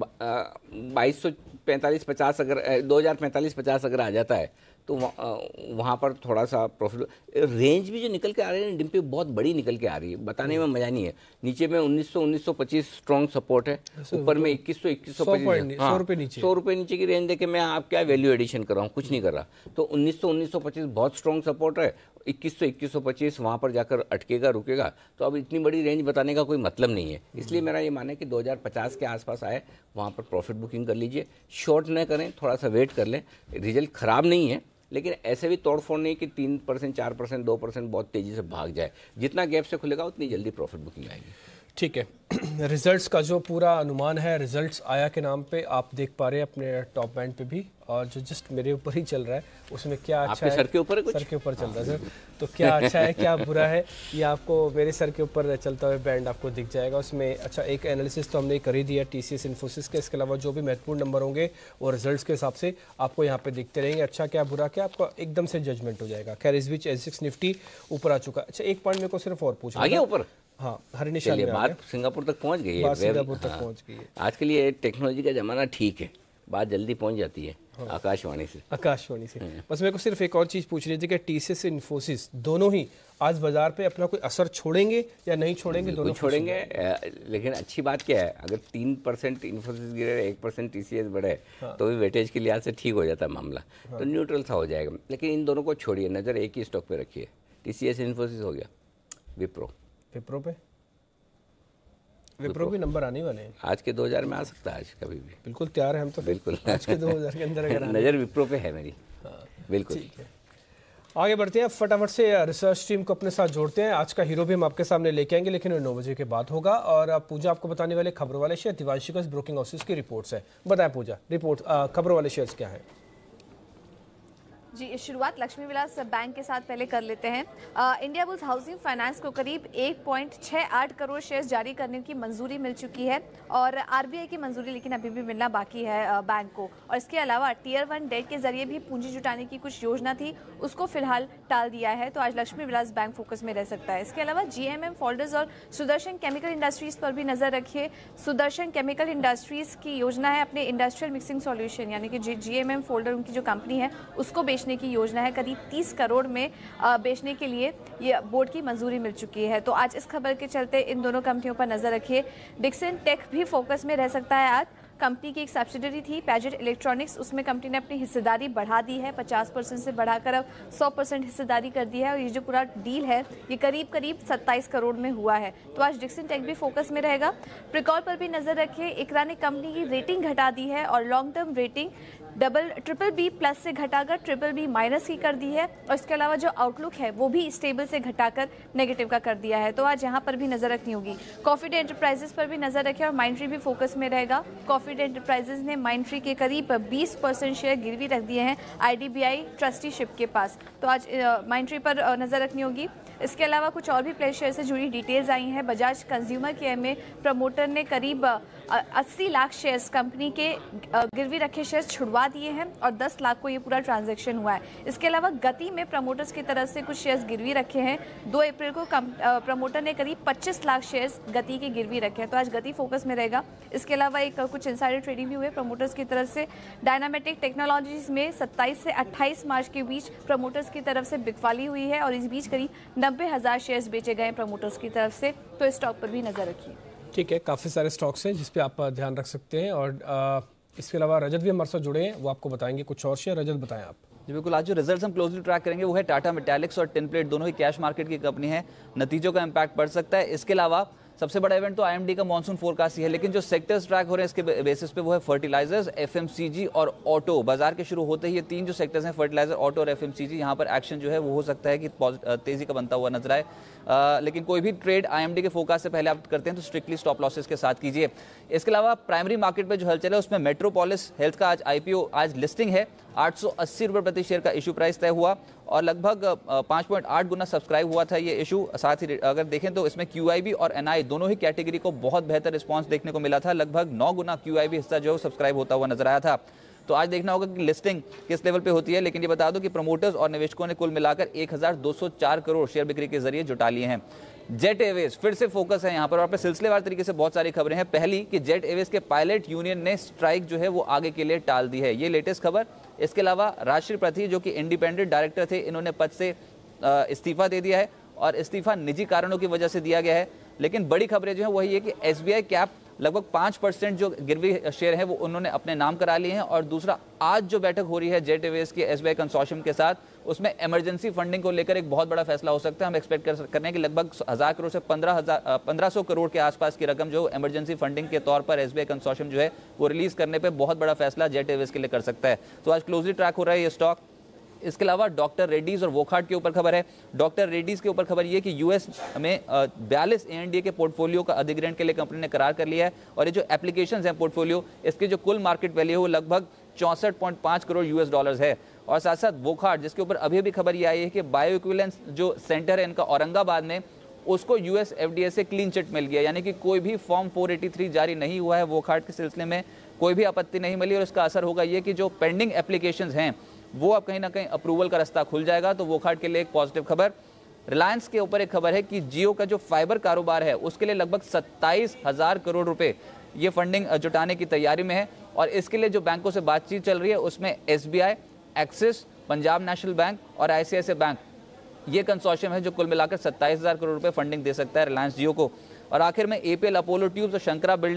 2245-50 अगर 2045-50 अगर आ जाता है तो वहाँ पर थोड़ा सा प्रॉफिट। रेंज भी जो निकल के आ रही है डिम्पी बहुत बड़ी निकल के आ रही है, बताने में मजा नहीं है। नीचे में 1900-1925 स्ट्रॉन्ग सपोर्ट है, ऊपर में 2100-2125, 100 रुपये नीचे की रेंज देके मैं आप क्या वैल्यू एडिशन कर रहा हूँ, कुछ नहीं कर रहा। तो 1900-1925 बहुत स्ट्रॉन्ग सपोर्ट है, 2100-2125 वहाँ पर जाकर अटकेगा रुकेगा। तो अब इतनी बड़ी रेंज बताने का कोई मतलब नहीं है। इसलिए मेरा ये मानना है कि 2050 के आसपास आए वहाँ पर प्रॉफिट बुकिंग कर लीजिए, शॉर्ट न करें, थोड़ा सा वेट कर लें। रिजल्ट ख़राब नहीं है, लेकिन ऐसे भी तोड़फोड़ नहीं कि 3%, 4%, 2% बहुत तेज़ी से भाग जाए। जितना गैप से खुलेगा उतनी जल्दी प्रॉफिट बुकिंग आएगी। ठीक है, रिजल्ट्स का जो पूरा अनुमान है, रिजल्ट्स आया के नाम पे आप देख पा रहे हैं अपने टॉप बैंड पे भी, और जो जस्ट मेरे ऊपर ही चल रहा है उसमें क्या अच्छा है, सर के ऊपर है कुछ? सर के ऊपर चल रहा है सर, तो क्या अच्छा है क्या बुरा है ये आपको मेरे सर के ऊपर चलता हुआ बैंड आपको दिख जाएगा। उसमें अच्छा एक एनालिसिस तो हमने कर ही दिया टीसीएस इन्फोसिस के, इसके अलावा जो भी महत्वपूर्ण नंबर होंगे वो रिजल्ट्स के हिसाब से आपको यहाँ पे दिखते रहेंगे, अच्छा क्या बुरा क्या, आपको एकदम से जजमेंट हो जाएगा। खैर इस बीच सेंसेक्स निफ्टी ऊपर आ चुका। अच्छा एक पॉइंट मेरे को सिर्फ और पूछना है, ऊपर हाँ हर निशान में बात सिंगापुर तक पहुंच गई है, सिंगापुर तक पहुंच गई है। आज के लिए टेक्नोलॉजी का ज़माना ठीक है, बात जल्दी पहुंच जाती है। आकाशवाणी से। आकाशवाणी से। बस मेरे को सिर्फ एक और चीज़ पूछनी थी कि टीसीएस इन्फोसिस दोनों ही आज बाजार पे अपना कोई असर छोड़ेंगे या नहीं छोड़ेंगे? दोनों छोड़ेंगे, लेकिन अच्छी बात क्या है, अगर 3% इन्फोसिस गिरे, 1% टीसीएस बढ़े, तो भी वेटेज के लिहाज से ठीक हो जाता है मामला, तो न्यूट्रल सा हो जाएगा। लेकिन इन दोनों को छोड़िए, नज़र एक ही स्टॉक पे रखिए, टीसीएस इन्फोसिस हो गया, विप्रो पे विप्रो भी नंबर आने वाले हैं आज के 2000 में, आ सकता है आज कभी भी। बिल्कुल तैयार है हम तो, बिल्कुल आज के 2000 के अंदर अगर नज़र विप्रो पे है मेरी। बिल्कुल ठीक है, आगे बढ़ते हैं, फटाफट से रिसर्च टीम को अपने साथ जोड़ते हैं। आज का हीरो भी हम आपके सामने लेके आएंगे, लेकिन 9 बजे के बाद होगा। और पूजा आपको बताने वाले खबरों वाले शेयर दिवांशी का ब्रोकिंग हाउसेस की रिपोर्ट्स है। बताएं पूजा, रिपोर्ट खबरों वाले शेयर्स क्या है? जी, शुरुआत लक्ष्मी विलास बैंक के साथ पहले कर लेते हैं। इंडिया बुल्स हाउसिंग फाइनेंस को करीब 1.68 करोड़ शेयर्स जारी करने की मंजूरी मिल चुकी है और आरबीआई की मंजूरी लेकिन अभी भी मिलना बाकी है बैंक को। और इसके अलावा टियर 1 डेट के जरिए भी पूंजी जुटाने की कुछ योजना थी, उसको फिलहाल टाल दिया है, तो आज लक्ष्मी विलास बैंक फोकस में रह सकता है। इसके अलावा जीएमएम फोल्डर्स और सुदर्शन केमिकल इंडस्ट्रीज पर भी नजर रखिए। सुदर्शन केमिकल इंडस्ट्रीज की योजना है अपने इंडस्ट्रियल मिक्सिंग सॉल्यूशन यानी कि जीएमएम फोल्डर उनकी जो कंपनी है उसको बेचने की योजना है, करीब 30 करोड़ में बेचने के लिए ये बोर्ड की मंजूरी मिल चुकी है। तो आज इस खबर के चलते इन दोनों कंपनियों पर नजर रखिए। डिक्सन टेक भी फोकस में रह सकता है आज। कंपनी की एक सब्सिडरी थी पैजेट इलेक्ट्रॉनिक्स, उसमें कंपनी ने अपनी हिस्सेदारी बढ़ा दी है, 50% से बढ़ाकर अब 100% हिस्सेदारी कर दी है। और ये जो पूरा डील है ये करीब 27 करोड़ में हुआ है, तो आज डिक्सन टेक भी फोकस में रहेगा। प्रिकॉल पर भी नजर रखिए। इकरा ने कंपनी की रेटिंग घटा दी है और लॉन्ग टर्म रेटिंग BBB+ से घटाकर BBB- की कर दी है। और इसके अलावा जो आउटलुक है वो भी स्टेबल से घटाकर नेगेटिव का कर दिया है, तो आज यहाँ पर भी नजर रखनी होगी। कॉफी डे एंटरप्राइजेस पर भी नजर रखें और माइंट्री भी फोकस में रहेगा। कॉफी डे एंटरप्राइजेस ने माइंट्री के करीब 20% शेयर गिरवी रख दिए हैं IDBI ट्रस्टीशिप के पास, तो आज माइंट्री पर नजर रखनी होगी। इसके अलावा कुछ और भी प्ले शेयर से जुड़ी डिटेल्स आई हैं। बजाज कंज्यूमर केयर में प्रमोटर ने करीब 80 लाख शेयर्स कंपनी के गिरवी रखे शेयर्स छुड़वा दिए हैं और 10 लाख को ये पूरा ट्रांजैक्शन हुआ है। इसके अलावा गति में प्रमोटर्स की तरफ से कुछ शेयर्स गिरवी रखे हैं। 2 अप्रैल को प्रमोटर ने करीब 25 लाख शेयर्स गति के गिरवी रखे हैं, तो आज गति फोकस में रहेगा। इसके अलावा एक कुछ इनसाइडर ट्रेडिंग भी हुए प्रमोटर्स की तरफ से। डायनामेटिक टेक्नोलॉजीज में 27 से 28 मार्च के बीच प्रमोटर्स की तरफ से बिकवाली हुई है और इस बीच करीब 90,000 शेयर्स बेचे गए प्रमोटर्स की तरफ से, तो इस स्टॉक पर भी नजर रखिए। ठीक है, काफ़ी सारे स्टॉक्स हैं जिस पे आप ध्यान रख सकते हैं। और इसके अलावा रजत भी हमारे साथ जुड़े हैं, वो आपको बताएंगे कुछ और शेयर। रजत बताएं आप। जी बिल्कुल, आज जो रिजल्ट्स हम क्लोजली ट्रैक करेंगे वो है टाटा मेटालिक्स और टिन प्लेट, दोनों ही कैश मार्केट की कंपनी है, नतीजों का इंपैक्ट पड़ सकता है। इसके अलावा सबसे बड़ा इवेंट तो आईएमडी का मॉनसून फोरकास्ट ही है, लेकिन जो सेक्टर्स ट्रैक हो रहे हैं इसके बेसिस पे वो है फर्टिलाइजर्स, एफएमसीजी और ऑटो। बाजार के शुरू होते ही ये 3 जो सेक्टर्स हैं, फर्टिलाइजर, ऑटो और एफएमसीजी, यहाँ पर एक्शन जो है वो हो सकता है कि तेजी का बनता हुआ नजर आए। लेकिन कोई भी ट्रेड आईएमडी के फोकास्ट से पहले आप करते हैं तो स्ट्रिक्टली स्टॉप लॉसेस के साथ कीजिए। इसके अलावा प्राइमरी मार्केट में जो हलचल है उसमें मेट्रोपोलिस हेल्थ का आज आईपीओ, आज लिस्टिंग है, 880 रुपये प्रति शेयर का इशू प्राइस तय हुआ और लगभग 5.8 गुना सब्सक्राइब हुआ था ये इशू। साथ ही अगर देखें तो इसमें क्यूआईबी और एनआई दोनों ही कैटेगरी को बहुत बेहतर रिस्पांस देखने को मिला था, लगभग 9 गुना क्यूआईबी हिस्सा जो सब्सक्राइब होता हुआ नजर आया था। तो आज देखना होगा कि लिस्टिंग किस लेवल पे होती है, लेकिन ये बता दो कि प्रमोटर्स और निवेशकों ने कुल मिलाकर 1204 करोड़ शेयर बिक्री के जरिए जुटा लिए हैं। जेट एयरवेज फिर से फोकस है यहाँ पर, और पे सिलसिलेवार तरीके से बहुत सारी खबरें हैं। पहली कि जेट एयरवेज के पायलट यूनियन ने स्ट्राइक जो है वो आगे के लिए टाल दी है, ये लेटेस्ट खबर। इसके अलावा राष्ट्रीय प्रति जो कि इंडिपेंडेंट डायरेक्टर थे, इन्होंने पद से इस्तीफा दे दिया है और इस्तीफा निजी कारणों की वजह से दिया गया है। लेकिन बड़ी खबरें जो है वही है कि एसबीआई कैप लगभग 5% जो गिरवी शेयर है वो उन्होंने अपने नाम करा लिए हैं। और दूसरा, आज जो बैठक हो रही है जेट एयरवेज के एसबीआई कंसोर्शियम के साथ, उसमें इमरजेंसी फंडिंग को लेकर एक बहुत बड़ा फैसला हो सकता है। हम एक्सपेक्ट कर रहे हैं कि लगभग 1000 करोड़ से 1500 करोड़ के आसपास की रकम जो इमरजेंसी फंडिंग के तौर पर एसबीआई कंसोर्शियम जो है वो रिलीज करने पर बहुत बड़ा फैसला जेट एयरवेज के लिए कर सकता है। तो आज क्लोजली ट्रैक हो रहा है ये स्टॉक। इसके अलावा डॉक्टर रेड्डीज और वोकहार्ट के ऊपर खबर है। डॉक्टर रेड्डीज के ऊपर खबर ये कि यूएस में 42 एएनडीए के पोर्टफोलियो का अधिग्रहण के लिए कंपनी ने करार कर लिया है और ये जो एप्लीकेशंस हैं पोर्टफोलियो, इसके जो कुल मार्केट वैल्यू है वो लगभग 64.5 करोड़ यूएस डॉलर्स है। और साथ साथ वोकहार्ट, जिसके ऊपर अभी भी खबर ये आई है कि बायो इक्विवेलेंस जो सेंटर है इनका औरंगाबाद में, उसको यूएस एफडीए से क्लीन चिट मिल गया, यानी कि कोई भी फॉर्म 483 जारी नहीं हुआ है। वोकहार्ट के सिलसिले में कोई भी आपत्ति नहीं मिली और इसका असर होगा ये कि जो पेंडिंग एप्लीकेशंस हैं वो अब कहीं ना कहीं अप्रूवल का रास्ता खुल जाएगा। तो वोकहार्ट के लिए एक पॉजिटिव खबर। रिलायंस के ऊपर एक खबर है कि जियो का जो फाइबर कारोबार है उसके लिए लगभग 27,000 करोड़ रुपए ये फंडिंग जुटाने की तैयारी में है और इसके लिए जो बैंकों से बातचीत चल रही है उसमें SBI, Axis, Punjab National Bank और ICICI बैंक, ये कंसोर्शियम है जो कुल मिलाकर 27,000 करोड़ रुपए फंडिंग दे सकता है रिलायंस जियो को। और आखिर में APL अपोलो ट्यूब्स और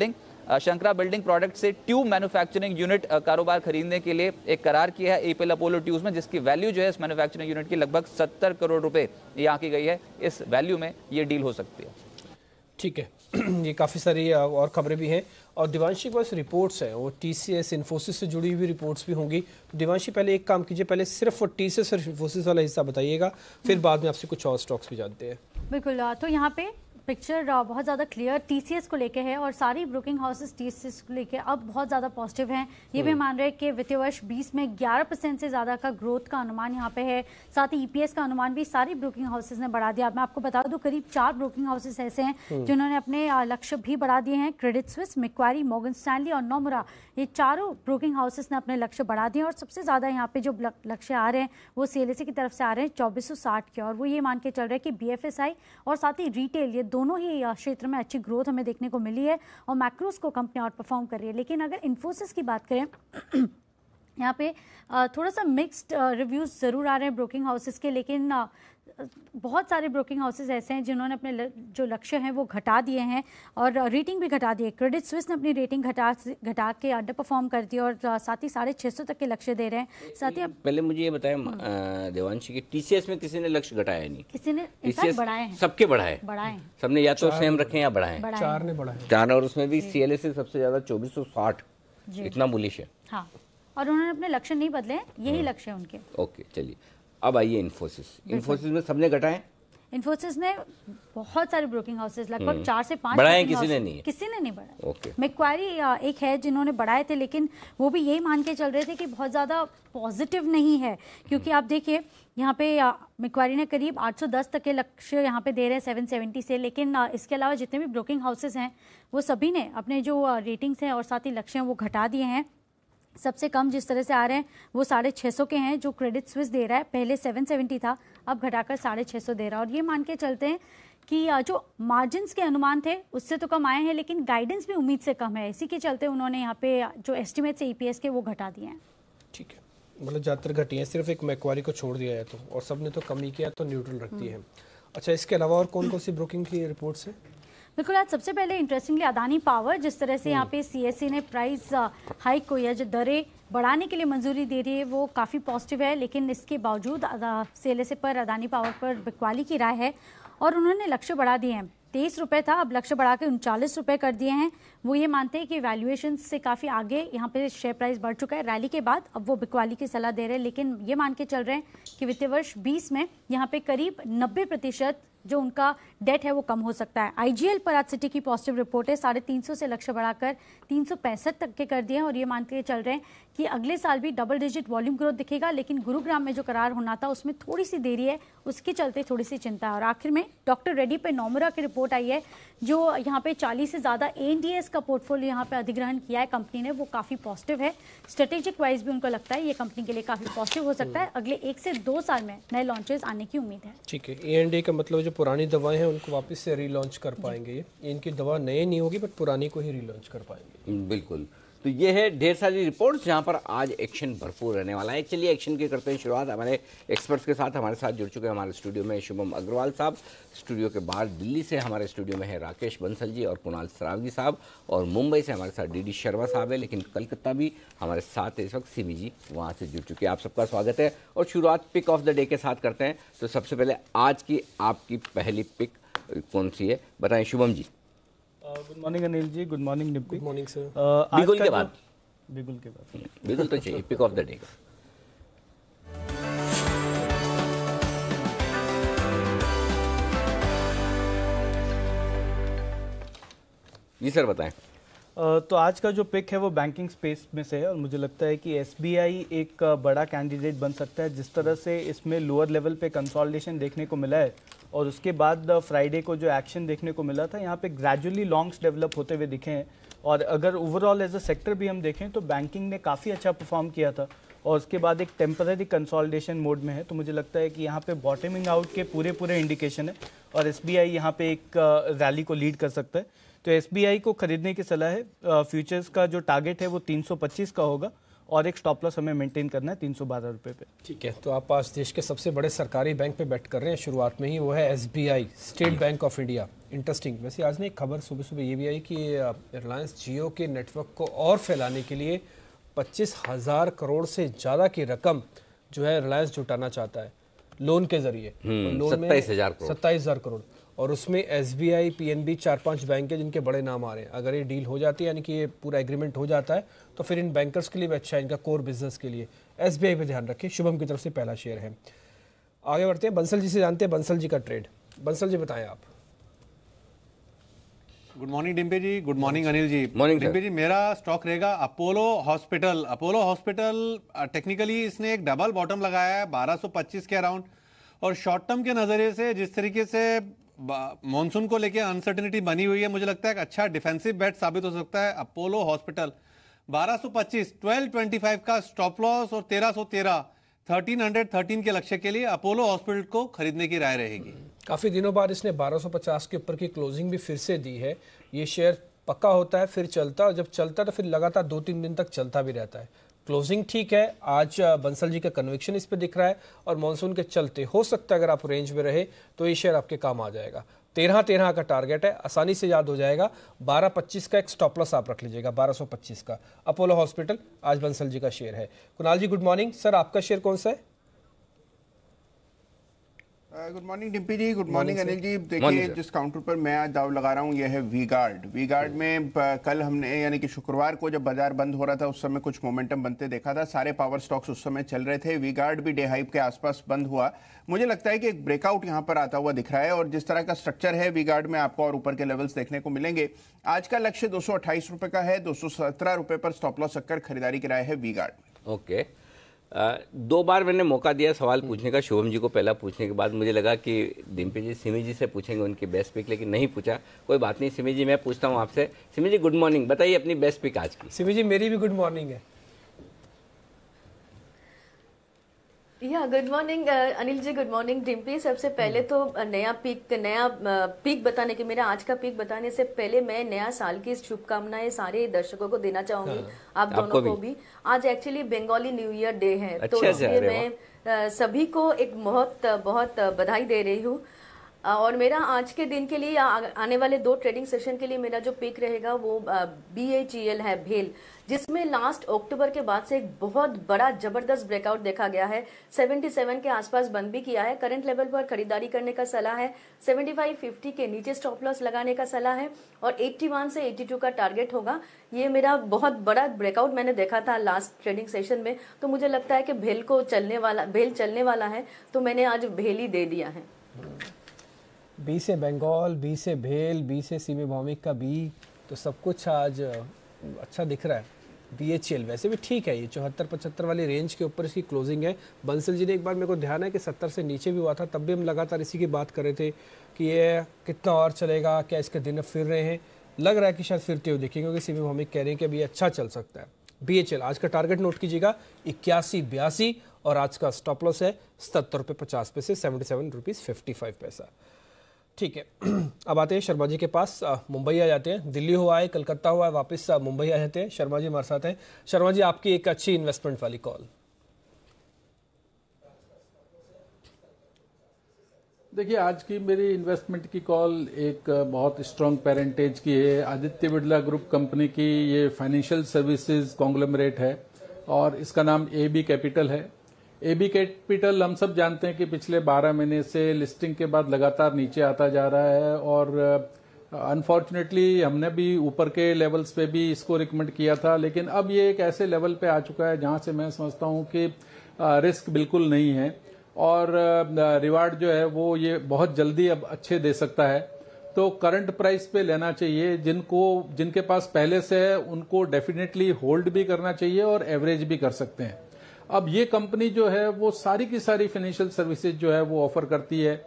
शंकरा बिल्डिंग प्रोडक्ट से ट्यूब मैन्युफैक्चरिंग यूनिट कारोबार खरीदने के लिए एक करार किया है APL अपोलो ट्यूब्स में, जिसकी वैल्यू जो है इस मैन्युफैक्चरिंग यूनिट की लगभग 70 करोड़ रुपए ये आंकी गई है। इस वैल्यू में ये डील हो सकती है। ठीक है, ये काफ़ी सारी और खबरें भी हैं और दिवांशी के पास रिपोर्ट्स हैं, वो TCS इन्फोसिस से जुड़ी हुई रिपोर्ट्स भी होंगी। तो दिवांशी पहले एक काम कीजिए, पहले सिर्फ वो TCS और इन्फोसिस वाला हिस्सा बताइएगा, फिर बाद में आपसे कुछ और स्टॉक्स भी जानते हैं। बिल्कुल, तो यहाँ पे पिक्चर बहुत ज़्यादा क्लियर TCS को लेके है और सारी ब्रोकिंग हाउसेस TCS को लेके अब बहुत ज़्यादा पॉजिटिव हैं। ये भी मान रहे हैं कि वित्तीय वर्ष 20 में 11% से ज़्यादा का ग्रोथ का अनुमान यहाँ पे है। साथ ही EPS का अनुमान भी सारी ब्रोकिंग हाउसेस ने बढ़ा दिया। अब मैं आपको बता दूं, करीब 4 ब्रोकिंग हाउसेस ऐसे हैं जिन्होंने अपने लक्ष्य भी बढ़ा दिए हैं। Credit Suisse, Macquarie, Morgan Stanley और नोमुरा, ये चारों ब्रोकिंग हाउसेस ने अपने लक्ष्य बढ़ा दिए और सबसे ज़्यादा यहाँ पे जो लक्ष्य आ रहे हैं वो CLSA की तरफ से आ रहे हैं 2460 के, और वो ये मान के चल रहे हैं कि BFSI और साथ ही रिटेल, ये दोनों ही क्षेत्र में अच्छी ग्रोथ हमें देखने को मिली है और मैक्रोस को कंपनी आउट परफॉर्म कर रही है। लेकिन अगर इन्फोसिस की बात करें यहाँ पे थोड़ा सा मिक्स्ड रिव्यूज ज़रूर आ रहे हैं ब्रोकिंग हाउसेस के, लेकिन बहुत सारे ब्रोकिंग हाउसेस ऐसे हैं जिन्होंने अपने जो लक्ष्य हैं वो घटा दिए हैं और रेटिंग भी घटा दी है। क्रेडिट स्विस ने अपनी रेटिंग घटा के अंडर परफॉर्म कर दी और साथ ही 650 तक के लक्ष्य दे रहे हैं। साथ ही पहले मुझे ये बताएं देवांशी की TCS में किसी ने लक्ष्य घटाया नहीं, किसी ने इनफैक्ट बढ़ाए हैं, सबके बढ़ाए सबने या तो सेम रखे या बढ़ाए, 4 ने बढ़ाया 4, और उसमें भी CLSA सबसे ज्यादा 2460, इतना बुलिश है। हाँ, और उन्होंने अपने लक्ष्य नहीं बदले, यही लक्ष्य है उनके। ओके, चलिए अब आइए इन्फोसिस में सबने घटाए। इन्फोसिस ने बहुत सारे ब्रोकिंग हाउसेस लगभग 4 से 5 बढ़ाए, किसी ने नहीं बढ़ाया। ओके, मैक्वारी एक है जिन्होंने बढ़ाए थे, लेकिन वो भी यही मान के चल रहे थे कि बहुत ज़्यादा पॉजिटिव नहीं है, क्योंकि आप देखिए यहाँ पे मैक्वारी ने करीब 810 तक के लक्ष्य यहाँ पे दे रहे हैं 770 से, लेकिन इसके अलावा जितने भी ब्रोकिंग हाउसेस हैं वो सभी ने अपने जो रेटिंग्स हैं और साथ ही लक्ष्य हैं वो घटा दिए हैं। सबसे कम जिस तरह से आ रहे हैं वो 650 के हैं, जो क्रेडिट स्विस दे रहा है, पहले 770 था, अब घटाकर 650 दे रहा है। और ये मान के चलते हैं कि जो मार्जिन्स के अनुमान थे उससे तो कम आए हैं, लेकिन गाइडेंस भी उम्मीद से कम है। इसी के चलते उन्होंने यहाँ पे जो एस्टिमेट्स है EPS के वो घटा दिए हैं। ठीक है, मतलब ज़्यादातर घटी है, सिर्फ एक मैक्वारी को छोड़ दिया है तो, और सब ने तो कम ही किया तो न्यूट्रल रखती है। अच्छा, इसके अलावा और कौन कौन सी ब्रोकिंग की रिपोर्ट्स है? बिल्कुल, आज सबसे पहले इंटरेस्टिंगली अदानी पावर, जिस तरह से यहाँ पे CSE ने प्राइस हाइक को या जो दरें बढ़ाने के लिए मंजूरी दे रही है वो काफ़ी पॉजिटिव है, लेकिन इसके बावजूद CLSA पर अदानी पावर पर बिकवाली की राय है और उन्होंने लक्ष्य बढ़ा दिए हैं। 23 रुपये था, अब लक्ष्य बढ़ा के 39 रुपये कर दिए हैं। वो ये मानते हैं कि वैल्यूएशन से काफ़ी आगे यहाँ पे शेयर प्राइस बढ़ चुका है रैली के बाद, अब वो बिकवाली की सलाह दे रहे हैं, लेकिन ये मान के चल रहे हैं कि वित्तीय वर्ष 20 में यहाँ पे करीब 90% जो उनका डेट है वो कम हो सकता है। IGL पर आज सिटी की पॉजिटिव रिपोर्ट है, 350 से लक्ष्य बढ़ाकर 365 तक के कर दिए हैं और ये मान के चल रहे हैं कि अगले साल भी डबल डिजिट वॉल्यूम ग्रोथ दिखेगा, लेकिन गुरुग्राम में जो करार होना था उसमें थोड़ी सी देरी है, उसके चलते थोड़ी सी चिंता है। और आखिर में डॉक्टर रेड्डी पे नोमुरा की रिपोर्ट आई है, जो यहाँ पे 40 से ज़्यादा ANDAs का पोर्टफोलियो यहाँ पे अधिग्रहण किया है कंपनी ने, वो काफ़ी पॉजिटिव है। स्ट्रेटेजिक वाइज भी उनको लगता है ये कंपनी के लिए काफ़ी पॉजिटिव हो सकता है। अगले 1 से 2 साल में नए लॉन्चेस आने की उम्मीद है। ठीक है, ANDA का मतलब जो पुरानी दवाएं हैं उनको वापस से रीलॉन्च कर पाएंगे, ये इनकी दवा नए नहीं होगी बट पुरानी को ही रीलॉन्च कर पाएंगे। बिल्कुल, तो ये है ढेर सारी रिपोर्ट्स जहां पर आज एक्शन भरपूर रहने वाला है। चलिए एक्शन की करते हैं शुरुआत हमारे एक्सपर्ट्स के साथ। हमारे साथ जुड़ चुके हैं हमारे स्टूडियो में शुभम अग्रवाल साहब, स्टूडियो के बाहर दिल्ली से हमारे स्टूडियो में है राकेश बंसल जी और कुणाल सरावगी साहब, और मुंबई से हमारे साथ DD शर्मा साहब है, लेकिन कलकत्ता भी हमारे साथ है इस वक्त CB जी वहाँ से जुड़ चुके हैं। आप सबका स्वागत है और शुरुआत पिक ऑफ द डे के साथ करते हैं। तो सबसे पहले आज की आपकी पहली पिक कौन सी है, बताएं Shubham ji. Good morning Anil ji, good morning Nippi. Good morning sir. बिगुल के बाद बिगुल तो चाहिए पिक ऑफ द डे का। जी सर बताएं। तो आज का जो पिक है वो बैंकिंग स्पेस में से है और मुझे लगता है कि SBI एक बड़ा कैंडिडेट बन सकता है। जिस तरह से इसमें लोअर लेवल पे कंसोलिडेशन देखने को मिला है और उसके बाद फ्राइडे को जो एक्शन देखने को मिला था, यहाँ पे ग्रेजुअली लॉन्ग्स डेवलप होते हुए दिखे हैं। और अगर ओवरऑल एज अ सेक्टर भी हम देखें तो बैंकिंग ने काफ़ी अच्छा परफॉर्म किया था और उसके बाद एक टेम्पररी कंसोलिडेशन मोड में है। तो मुझे लगता है कि यहाँ पे बॉटमिंग आउट के पूरे इंडिकेशन है और एसबीआई यहाँ पे एक रैली को लीड कर सकता है। तो एसबीआई को खरीदने की सलाह है। फ्यूचर्स का जो टारगेट है वो 325 का होगा और एक स्टॉप लॉस हमें मेंटेन करना है 312 रुपये पे। ठीक है, तो आप आज देश के सबसे बड़े सरकारी बैंक पे बैट कर रहे हैं शुरुआत में ही, वो है SBI, State Bank of India. Interesting. वैसे आज ने एक खबर सुबह सुबह ये भी आई कि रिलायंस जियो के नेटवर्क को और फैलाने के लिए 25,000 करोड़ से ज़्यादा की रकम जो है रिलायंस जुटाना चाहता है लोन के जरिए। लोन में 27,000 करोड़ और उसमें एसबीआई, पीएनबी, 4-5 बैंक है जिनके बड़े नाम आ रहे हैं। अगर ये डील हो जाती है, यानी कि ये पूरा एग्रीमेंट हो जाता है, तो फिर इन बैंकर्स के लिए भी अच्छा है, इनका कोर बिजनेस के लिए। एसबीआई पे ध्यान रखिए। शुभम की तरफ से पहला शेयर है। आगे बढ़ते हैं, बंसल जी से जानते हैं बंसल जी का ट्रेड। बंसल जी बताएं आप। Good morning Dimpy ji, good morning Anil ji. Morning Dimpy ji, मेरा स्टॉक रहेगा Apollo Hospital. Apollo Hospital technically इसने एक डबल बॉटम लगाया है 1225 के अराउंड, और शॉर्ट टर्म के नजरिए से जिस तरीके से मॉनसून को लेकर अनसर्टेनिटी बनी हुई है, मुझे लगता है एक अच्छा डिफेंसिव बेट साबित हो सकता है अपोलो हॉस्पिटल। 1225, 1225 का स्टॉप लॉस और 1313, 1313 के लक्ष्य के लिए अपोलो हॉस्पिटल को खरीदने की राय रहेगी। काफ़ी दिनों बाद इसने 1250 के ऊपर की क्लोजिंग भी फिर से दी है। ये शेयर पक्का होता है फिर चलता, और जब चलता तो फिर लगातार 2-3 दिन तक चलता भी रहता है। क्लोजिंग ठीक है, आज बंसल जी का कन्विक्शन इस पे दिख रहा है, और मॉनसून के चलते हो सकता है अगर आप रेंज में रहे तो ये शेयर आपके काम आ जाएगा। 1313 का टारगेट है, आसानी से याद हो जाएगा। 1225 का एक स्टॉप लॉस आप रख लीजिएगा, 1225 का। अपोलो हॉस्पिटल आज बंसल जी का शेयर है। Kunal ji good morning. Sir आपका शेयर कौन सा है? Good morning Dimpy ji, good morning Anil ji. देखिए, जिस काउंटर पर मैं आज दाव लगा रहा हूँ यह है वी गार्ड। वी गार्ड में कल हमने यानी कि शुक्रवार को जब बाजार बंद हो रहा था उस समय कुछ मोमेंटम बनते देखा था। सारे पावर स्टॉक्स उस समय चल रहे थे। वी गार्ड भी डे हाई के आसपास बंद हुआ। मुझे लगता है कि एक ब्रेकआउट यहाँ पर आता हुआ दिख रहा है, और जिस तरह का स्ट्रक्चर है वी गार्ड में आपको और ऊपर के लेवल्स देखने को मिलेंगे। आज का लक्ष्य 228 रुपए का है, 217 रुपए पर स्टॉप लॉस रखकर खरीदारी की राय है वी गार्ड। ओके, 2 बार मैंने मौका दिया सवाल पूछने का शुभम जी को। पहला पूछने के बाद मुझे लगा कि डिम्पी जी सिमी जी से पूछेंगे उनकी बेस्ट पिक, लेकिन नहीं पूछा। कोई बात नहीं, सिमी जी मैं पूछता हूँ आपसे। सिमी जी गुड मॉर्निंग, बताइए अपनी बेस्ट पिक आज की। सिमी जी मेरी भी गुड मॉर्निंग है। या good morning Anil ji, good morning Dimpy. सबसे पहले तो नया पीक बताने के, मेरा आज का पीक बताने से पहले मैं नया साल की शुभकामनाएं सारे दर्शकों को देना चाहूंगी। आप दोनों को भी। आज actually Bengali new year day है, तो इसलिए मैं सभी को एक बहुत बहुत बधाई दे रही हूँ। और मेरा आज के दिन के लिए आने वाले 2 ट्रेडिंग सेशन के लिए मेरा जो पिक रहेगा वो BHEL है, भेल, जिसमें लास्ट अक्टूबर के बाद से एक बहुत बड़ा जबरदस्त ब्रेकआउट देखा गया है। 77 के आसपास बंद भी किया है। करंट लेवल पर खरीदारी करने का सलाह है। 75-50 के नीचे स्टॉप लॉस लगाने का सलाह है, और 81 से 82 का टारगेट होगा। ये मेरा बहुत बड़ा ब्रेकआउट मैंने देखा था लास्ट ट्रेडिंग सेशन में, तो मुझे लगता है कि भेल चलने वाला है, तो मैंने आज भेल ही दे दिया है। बी से बंगाल, बी से भेल, बी से सीमी भौमिक का बी, तो सब कुछ आज अच्छा दिख रहा है। BHEL वैसे भी ठीक है, ये 74-75 वाली रेंज के ऊपर इसकी क्लोजिंग है। बंसल जी ने एक बार मेरे को ध्यान है कि 70 से नीचे भी हुआ था, तब भी हम लगातार इसी की बात कर रहे थे कि ये कितना और चलेगा, क्या इसके दिन फिर रहे हैं। लग रहा है कि शायद फिरते हुए देखेंगे, क्योंकि सीमी भौमिक कह रहे हैं कि अभी अच्छा चल सकता है। BHEL आज का टारगेट नोट कीजिएगा 81-82, और आज का स्टॉप लॉस है 77 रुपये 50 पैसे, 77 रुपीज़ 55 पैसा। ठीक है, अब आते हैं शर्मा जी के पास। मुंबई आ जाते हैं। दिल्ली हुआ है, कलकत्ता हुआ है, वापस मुंबई आ जाते हैं। शर्मा जी हमारे साथ हैं। शर्मा जी आपकी एक अच्छी इन्वेस्टमेंट वाली कॉल। देखिए, आज की मेरी इन्वेस्टमेंट की कॉल एक बहुत स्ट्रांग पेरेंटेज की है। आदित्य बिरला ग्रुप कंपनी की ये फाइनेंशियल सर्विसेज कॉन्ग्लोमरेट है, और इसका नाम AB कैपिटल है। AB कैपिटल हम सब जानते हैं कि पिछले 12 महीने से लिस्टिंग के बाद लगातार नीचे आता जा रहा है, और अनफॉर्चुनेटली हमने भी ऊपर के लेवल्स पे भी इसको रिकमेंड किया था, लेकिन अब ये एक ऐसे लेवल पे आ चुका है जहां से मैं समझता हूं कि रिस्क बिल्कुल नहीं है, और रिवार्ड जो है वो ये बहुत जल्दी अब अच्छे दे सकता है। तो करंट प्राइस पे लेना चाहिए। जिनके पास पहले से है उनको डेफिनेटली होल्ड भी करना चाहिए और एवरेज भी कर सकते हैं। अब ये कंपनी जो है वो सारी की सारी फाइनेंशियल सर्विसेज जो है वो ऑफर करती है।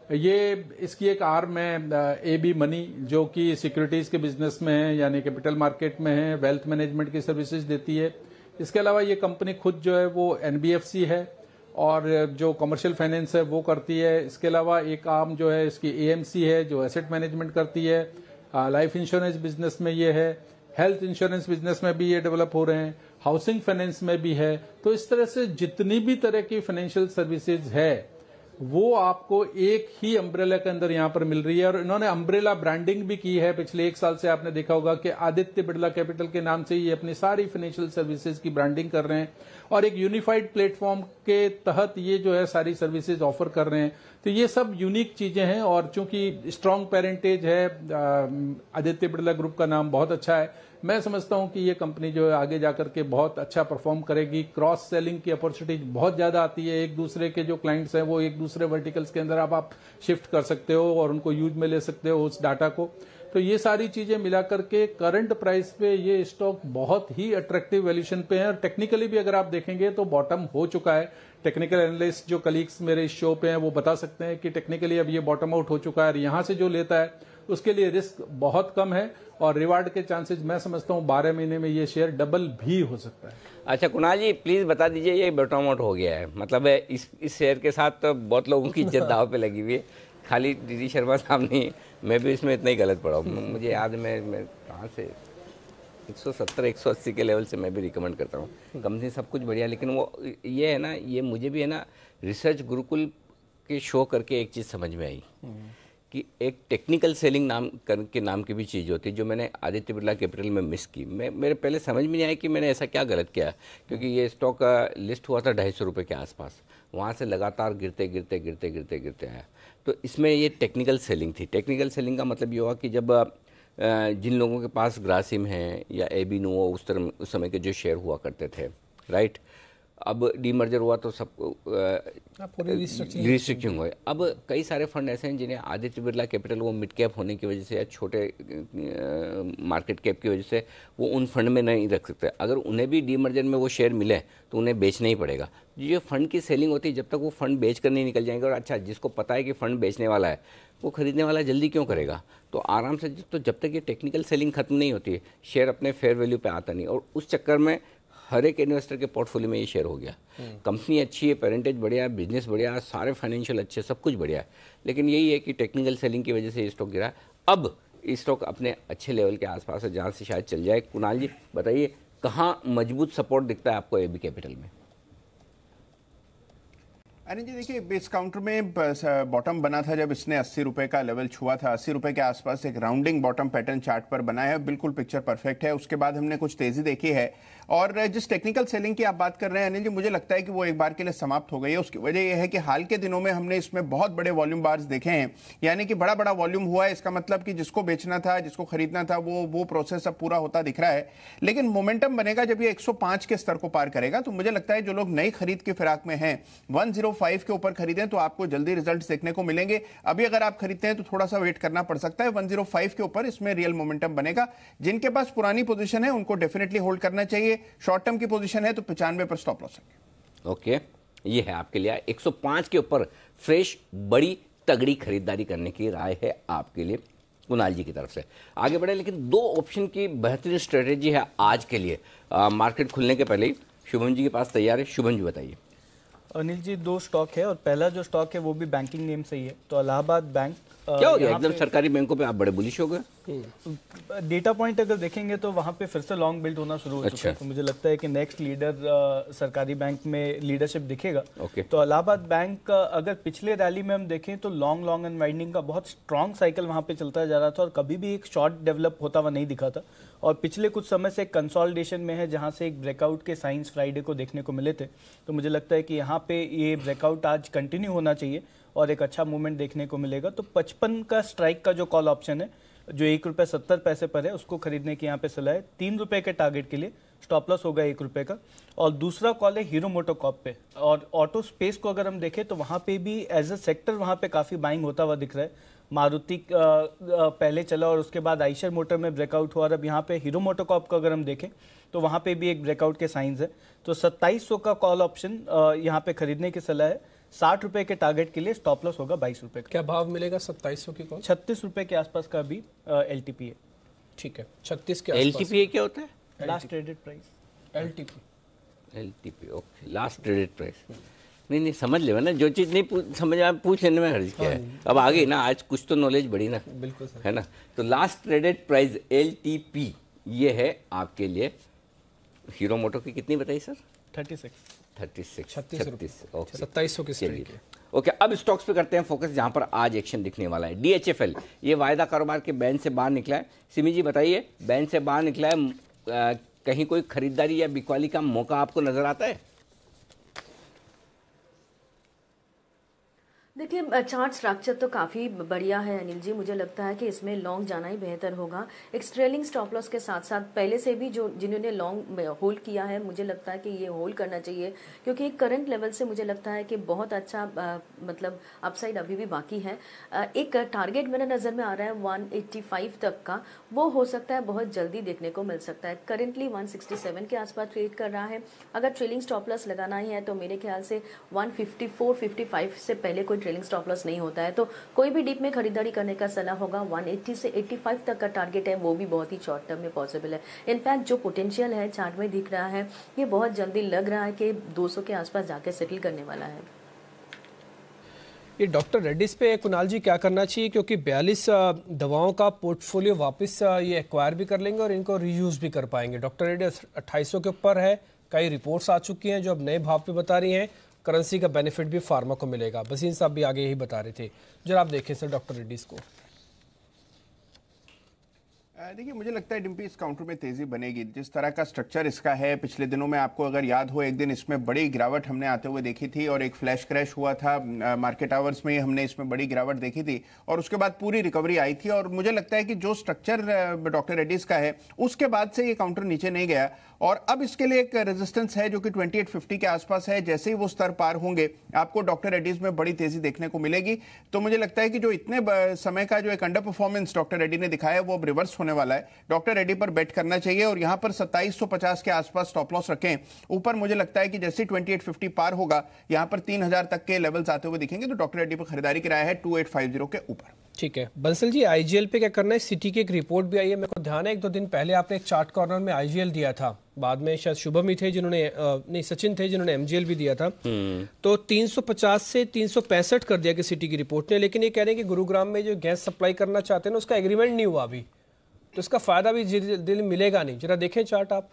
ये इसकी एक आर्म है AB मनी, जो कि सिक्योरिटीज के बिजनेस में है, यानी कैपिटल मार्केट में है, वेल्थ मैनेजमेंट की सर्विसेज देती है। इसके अलावा ये कंपनी खुद जो है वो NBFC है और जो कमर्शियल फाइनेंस है वो करती है। इसके अलावा एक आर्म जो है इसकी AMC है, जो एसेट मैनेजमेंट करती है। लाइफ इंश्योरेंस बिजनेस में ये है, हेल्थ इंश्योरेंस बिजनेस में भी ये डेवलप हो रहे हैं, हाउसिंग फाइनेंस में भी है। तो इस तरह से जितनी भी तरह की फाइनेंशियल सर्विसेज है वो आपको एक ही अम्ब्रेला के अंदर यहां पर मिल रही है। और इन्होंने अम्ब्रेला ब्रांडिंग भी की है। पिछले 1 साल से आपने देखा होगा कि आदित्य बिरला कैपिटल के नाम से ये अपनी सारी फाइनेंशियल सर्विसेज की ब्रांडिंग कर रहे हैं और एक यूनिफाइड प्लेटफॉर्म के तहत ये जो है सारी सर्विसेज ऑफर कर रहे हैं। तो ये सब यूनिक चीजें हैं और चूंकि स्ट्रांग पेरेंटेज है, आदित्य बिरला ग्रुप का नाम बहुत अच्छा है। मैं समझता हूं कि ये कंपनी जो है आगे जाकर के बहुत अच्छा परफॉर्म करेगी। क्रॉस सेलिंग की अपॉर्चुनिटी बहुत ज्यादा आती है। एक दूसरे के जो क्लाइंट्स हैं वो एक दूसरे वर्टिकल्स के अंदर आप शिफ्ट कर सकते हो और उनको यूज में ले सकते हो उस डाटा को। तो ये सारी चीजें मिलाकर के करंट प्राइस पे ये स्टॉक बहुत ही अट्रैक्टिव वैल्यूएशन पे है। और टेक्निकली भी अगर आप देखेंगे तो बॉटम हो चुका है। टेक्निकल एनालिस्ट जो कलीग्स मेरे इस शो पे हैं वो बता सकते हैं कि टेक्निकली अब ये बॉटम आउट हो चुका है और यहां से जो लेता है उसके लिए रिस्क बहुत कम है और रिवार्ड के चांसेस मैं समझता हूं 12 महीने में ये शेयर डबल भी हो सकता है। अच्छा कुणाल जी, प्लीज बता दीजिए, ये बॉटम आउट हो गया है, मतलब इस शेयर के साथ तो बहुत लोगों की इज्जत दाव पे लगी हुई है, खाली डीडी शर्मा साहब नहीं, मैं भी इसमें इतना ही गलत पड़ा हूँ। मुझे याद है मैं कहाँ से 170-180 के लेवल से मैं भी रिकमेंड करता हूँ। कंपनी सब कुछ बढ़िया, लेकिन वो ये है ना, ये मुझे भी है ना रिसर्च गुरुकुल के शो करके एक चीज़ समझ में आई कि एक टेक्निकल सेलिंग के नाम की भी चीज़ होती है, जो मैंने आदित्य बिरला कैपिटल में मिस की। मेरे पहले समझ में नहीं आया कि मैंने ऐसा क्या गलत किया, क्योंकि ये स्टॉक लिस्ट हुआ था 250 रुपये के आसपास, वहाँ से लगातार गिरते आया। तो इसमें ये टेक्निकल सेलिंग थी। टेक्निकल सेलिंग का मतलब ये हुआ कि जब जिन लोगों के पास ग्रासिम है या AB नुओ उस समय के जो शेयर हुआ करते थे, राइट, अब डीमर्जर हुआ तो सब रिस्ट्रिक्शन हुए। अब कई सारे फंड ऐसे हैं जिन्हें आदित्य बिरला कैपिटल वो मिड कैप होने की वजह से या छोटे मार्केट कैप की वजह से वो उन फंड में नहीं रख सकते। अगर उन्हें भी डीमर्जर में वो शेयर मिले तो उन्हें बेचना ही पड़ेगा। ये फंड की सेलिंग होती है, जब तक वो फंड बेच कर नहीं निकल जाएंगे। और अच्छा, जिसको पता है कि फंड बेचने वाला है वो खरीदने वाला जल्दी क्यों करेगा, तो आराम से, तो जब तक ये टेक्निकल सेलिंग खत्म नहीं होती है शेयर अपने फेयर वैल्यू पे आता नहीं। और उस चक्कर में हर एक इन्वेस्टर के पोर्टफोलियो में ये शेयर हो गया। कंपनी अच्छी है, पेरेंटेज बढ़िया है, बिजनेस बढ़िया है, सारे फाइनेंशियल अच्छे, सब कुछ बढ़िया है, लेकिन यही है कि टेक्निकल सेलिंग की वजह से ये स्टॉक गिरा। अब स्टॉक अपने अच्छे लेवल के आसपास है जहाँ से शायद चल जाए। कुणाल जी बताइए, कहाँ मजबूत सपोर्ट दिखता है आपको AB कैपिटल में? अनिल जी देखिए, इस काउंटर में बॉटम बना था जब इसने 80 रुपए का लेवल छुआ था। 80 रुपए के आसपास एक राउंडिंग बॉटम पैटर्न चार्ट पर बना है, बिल्कुल पिक्चर परफेक्ट है। उसके बाद हमने कुछ तेजी देखी है और जिस टेक्निकल सेलिंग की आप बात कर रहे हैं अनिल जी, मुझे लगता है कि वो एक बार के लिए समाप्त हो गई है। उसकी वजह यह है कि हाल के दिनों में हमने इसमें बहुत बड़े वॉल्यूम बार्स देखे हैं, यानी कि बड़ा बड़ा वॉल्यूम हुआ है। इसका मतलब कि जिसको बेचना था, जिसको खरीदना था, वो प्रोसेस अब पूरा होता दिख रहा है। लेकिन मोमेंटम बनेगा जब ये 105 के स्तर को पार करेगा। तो मुझे लगता है जो लोग नई खरीद की फिराक में हैं, 105 के ऊपर खरीदें तो आपको जल्दी रिजल्ट्स देखने को मिलेंगे। अभी अगर आप खरीदते हैं तो थोड़ा सा वेट करना पड़ सकता है। 105 के ऊपर इसमें रियल मोमेंटम बनेगा। जिनके पास पुरानी पोजीशन है उनको डेफिनेटली होल्ड करना चाहिए। शॉर्ट टर्म की पोजीशन है तो 95 पर स्टॉप लॉस है। ओके, ये है आपके लिए 105 के ऊपर फ्रेश बड़ी तगड़ी खरीदारी करने की राय है आपके लिए कुणाल जी की तरफ से। आगे बढ़े, लेकिन 2 ऑप्शन की बेहतरीन स्ट्रेटेजी है आज के लिए मार्केट खुलने के पहले ही। शुभम जी के पास तैयार है, शुभम जी बताइए। अनिल जी 2 स्टॉक है और पहला जो स्टॉक है वो भी बैंकिंग नेम से ही है। तो इलाहाबाद बैंक क्या हो गया, एकदम सरकारी बैंकों पे आप बड़े बुलिश हो गए? डेटा पॉइंट अगर देखेंगे तो वहां पे फिर से लॉन्ग बिल्ड होना शुरू हो चुका है। तो मुझे लगता है कि नेक्स्ट लीडर सरकारी बैंक में लीडरशिप दिखेगा। तो इलाहाबाद बैंक अगर पिछले रैली में हम देखें तो लॉन्ग अनवाइंडिंग का बहुत स्ट्रॉन्ग साइकिल वहां पे चलता जा रहा था और कभी भी एक शॉर्ट डेवलप होता हुआ नहीं दिखा था। और पिछले कुछ समय से कंसोलिडेशन में है, जहां से एक ब्रेकआउट के साइंस फ्राइडे को देखने को मिले थे। तो मुझे लगता है कि यहाँ पे ये ब्रेकआउट आज कंटिन्यू होना चाहिए और एक अच्छा मूवमेंट देखने को मिलेगा। तो 55 का स्ट्राइक का जो कॉल ऑप्शन है जो ₹1.70 पर है, उसको खरीदने की यहाँ पे सलाह है। ₹3 के टारगेट के लिए स्टॉप लॉस होगा ₹1 का। और दूसरा कॉल है हीरो मोटोकॉर्प पे। और ऑटो स्पेस को अगर हम देखें तो वहाँ पे भी एज अ सेक्टर वहाँ पे काफ़ी बाइंग होता हुआ दिख रहा है। मारुति पहले चला और उसके बाद आइशर मोटर में ब्रेकआउट हुआ और अब यहाँ पे हीरो मोटोकॉर्प को अगर हम देखें तो वहाँ पे भी एक ब्रेकआउट के साइंस है। तो 2700 का कॉल ऑप्शन यहाँ पे खरीदने की सलाह है। 60 रुपए के टारगेट के लिए स्टॉप लॉस होगा 22 रुपए का। क्या भाव मिलेगा 2700 की कॉल? 36 रुपए के आसपास का भी LTP है। ठीक है, 36 के आसपास। LTP क्या होता है? Last traded price. LTP okay, last traded price. नहीं समझ ले ना, जो चीज़ नहीं समझ आप पूछ लेने में हर्ज क्या है। अब आ गई ना, आज कुछ तो नॉलेज बढ़ी ना, बिल्कुल सर। है ना। तो लास्ट ट्रेडेड प्राइस LTP ये है आपके लिए। हीरो मोटो की कितनी बताई सर? 36 ओके, 2700 की स्ट्राइक है। ओके, अब स्टॉक्स पे करते हैं फोकस, जहां पर आज एक्शन दिखने वाला है। DHFL ये वायदा कारोबार के बैंड से बाहर निकला है। सिमी जी बताइए, बैंड से बाहर निकला है, कहीं कोई खरीदारी या बिकवाली का मौका आपको नजर आता है? देखिए, चार्ट स्ट्रक्चर तो काफ़ी बढ़िया है अनिल जी। मुझे लगता है कि इसमें लॉन्ग जाना ही बेहतर होगा। एक ट्रेलिंग स्टॉप लॉस के साथ साथ पहले से भी जो जिन्होंने लॉन्ग होल्ड किया है, मुझे लगता है कि ये होल्ड करना चाहिए, क्योंकि करंट लेवल से मुझे लगता है कि बहुत अच्छा मतलब अपसाइड अभी भी बाकी है। एक टारगेट मेरे नज़र में आ रहा है 185 तक का, वो हो सकता है बहुत जल्दी देखने को मिल सकता है। करेंटली 167 के आसपास ट्रेड कर रहा है। अगर ट्रेलिंग स्टॉप लॉस लगाना ही है तो मेरे ख्याल से 154-55 से पहले कोई ट्रेलिंग स्टॉप लॉस नहीं होता है, तो कोई भी डीप में खरीदारी करने का सलाह होगा। 180 से 85 तक का टारगेट है, वो भी बहुत ही शॉर्ट टर्म में पॉसिबल है। इनफैक्ट जो पोटेंशियल है चार्ट में दिख रहा है, ये बहुत जल्दी लग रहा है कि 200 के आसपास जाके सेटल करने वाला है। ये डॉक्टर रेड्डीज पे कुणाल जी क्या करना चाहिए, क्योंकि 42 दवाओं का पोर्टफोलियो वापस ये एक्वायर भी कर लेंगे और इनको रीयूज भी कर पाएंगे। डॉक्टर रेड्डी 2800 के ऊपर है, कई रिपोर्ट्स आ चुकी हैं जो अब नए भाव पे बता रही हैं। करेंसी का बेनिफिट भी फार्मा को मिलेगा। बसीन साहब भी आगे यही बता रहे थे। जरा आप देखें सर डॉक्टर रेड्डीज को। देखिए, मुझे लगता है डिम्पी इस काउंटर में तेजी बनेगी। जिस तरह का स्ट्रक्चर इसका है, पिछले दिनों में आपको अगर याद हो, एक दिन इसमें बड़ी गिरावट हमने आते हुए देखी थी और एक फ्लैश क्रैश हुआ था मार्केट आवर्स में, हमने इसमें बड़ी गिरावट देखी थी और उसके बाद पूरी रिकवरी आई थी। और मुझे लगता है कि जो स्ट्रक्चर डॉक्टर रेड्डीज का है, उसके बाद से ये काउंटर नीचे नहीं गया और अब इसके लिए एक रेजिस्टेंस है जो कि 2850 के आसपास है। जैसे ही वो स्तर पार होंगे, आपको डॉक्टर रेड्डीज में बड़ी तेजी देखने को मिलेगी। तो मुझे लगता है कि जो इतने समय का जो एक अंडर परफॉर्मेंस डॉक्टर रेड्डी ने दिखाया है, वो अब रिवर्स होने वाला है। डॉक्टर रेड्डी पर बेट करना चाहिए और यहां पर 2750 के आसपास स्टॉप लॉस रखें। ऊपर मुझे लगता है कि जैसे 2850 पार होगा, यहां पर 3000 तक के लेवल्स आते हुए दिखेंगे, तो डॉक्टर रेड्डी पर खरीदारी किराया है 2850 के ऊपर। ठीक है बंसल जी, IGL पे क्या करना है? सिटी की एक रिपोर्ट भी आई है, मेरे को ध्यान है 1-2 दिन पहले आपने एक चार्ट कॉर्नर में IGL दिया था, बाद में शायद शुभम ही थे जिन्होंने नहीं सचिन थे जिन्होंने MGL भी दिया था। तो 350 से 365 कर दिया कि सिटी की रिपोर्ट ने, लेकिन ये कह रहे हैं कि गुरुग्राम में जो गैस सप्लाई करना चाहते हैं ना, उसका एग्रीमेंट नहीं हुआ अभी, तो इसका फायदा भी दिल मिलेगा नहीं। जरा देखें चार्ट आप।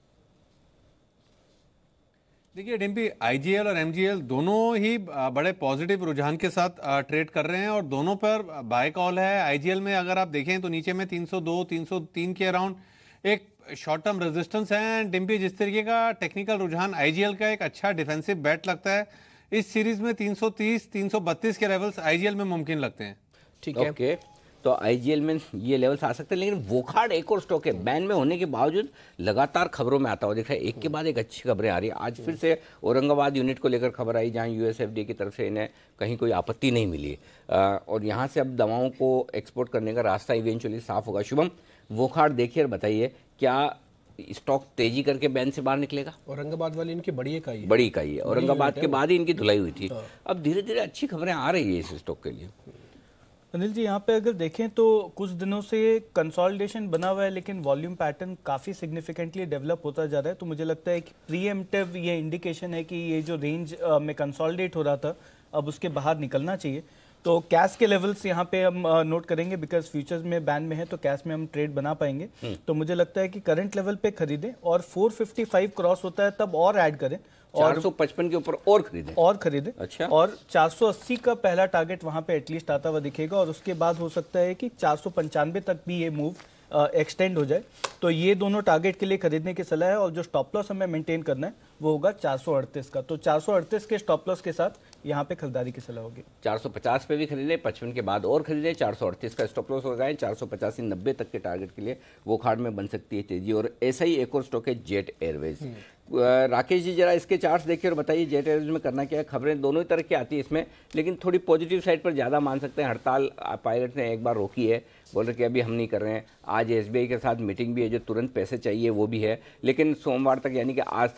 देखिए डिम्पी, IGL और MGL दोनों ही बड़े पॉजिटिव रुझान के साथ ट्रेड कर रहे हैं और दोनों पर बाय कॉल है। IGL में अगर आप देखें तो नीचे में 302 303 के अराउंड एक शॉर्ट टर्म रेजिस्टेंस है। डिम्पी, जिस तरीके का टेक्निकल रुझान IGL का एक अच्छा डिफेंसिव बैट लगता है, इस सीरीज में 330 332 के लेवल्स IGL में मुमकिन लगते हैं। ठीक है ओके, तो IGL में ये लेवल्स आ सकते हैं, लेकिन वोखाड़ एक और स्टॉक है बैन में होने के बावजूद लगातार खबरों में आता हुआ दिख रहा है। एक के बाद एक अच्छी खबरें आ रही है। आज फिर से औरंगाबाद यूनिट को लेकर खबर आई, जहां USFDA की तरफ से इन्हें कहीं कोई आपत्ति नहीं मिली और यहां से अब दवाओं को एक्सपोर्ट करने का रास्ता इवेंचुअली साफ होगा। शुभम, वोखाड़ देखिए और बताइए, क्या स्टॉक तेजी करके बैन से बाहर निकलेगा? औरंगाबाद वाली इनकी बड़ी इकाई है, बड़ी इकाई है। औरंगाबाद के बाद ही इनकी धुलाई हुई थी। अब धीरे धीरे अच्छी खबरें आ रही है इस स्टॉक के लिए। अनिल जी, यहाँ पे अगर देखें तो कुछ दिनों से कंसोलिडेशन बना हुआ है, लेकिन वॉल्यूम पैटर्न काफ़ी सिग्निफिकेंटली डेवलप होता जा रहा है। तो मुझे लगता है कि प्रीएम्प्टिव ये इंडिकेशन है कि ये जो रेंज में कंसोलिडेट हो रहा था, अब उसके बाहर निकलना चाहिए। तो कैश के लेवल्स यहाँ पे हम नोट करेंगे, बिकॉज फ्यूचर्स में बैन में है तो कैश में हम ट्रेड बना पाएंगे। तो मुझे लगता है कि करंट लेवल पे खरीदें और 455 क्रॉस होता है तब और ऐड करें, 455 के ऊपर और खरीदें। अच्छा, और 480 का पहला टारगेट वहां पे एटलीस्ट आता हुआ दिखेगा और उसके बाद हो सकता है कि 495 तक भी ये मूव एक्सटेंड हो जाए। तो ये दोनों टारगेट के लिए खरीदने की सलाह है और जो स्टॉप लॉस हमें मेंटेन करना है वो होगा 438 का। तो 438 के स्टॉप लॉस के साथ यहाँ पे खरीदारी की सलाह होगी। 450 पे भी खरीदे, 55 के बाद और खरीदे, 438 का स्टॉप लॉस हो गए। 485 90 तक के टारगेट के लिए वो खाड़ में बन सकती है तेजी। और ऐसा ही एक और स्टॉक है जेट एयरवेज। राकेश जी, जरा इसके चार्ट्स देखिए और बताइए जेट एयरवेज में करना क्या है। खबरें दोनों ही तरह की आती है इसमें, लेकिन थोड़ी पॉजिटिव साइड पर ज़्यादा मान सकते हैं। हड़ताल पायलट ने एक बार रोकी है, बोल रहे कि अभी हम नहीं कर रहे हैं। आज SBI के साथ मीटिंग भी है, जो तुरंत पैसे चाहिए वो भी है, लेकिन सोमवार तक यानी कि आज तक इनकी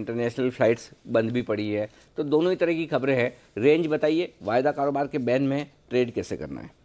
इंटरनेशनल फ्लाइट्स बंद भी पड़ी है, तो दोनों ही तरह की खबरें हैं। रेंज बताइए, वायदा कारोबार के बैन में ट्रेड कैसे करना है?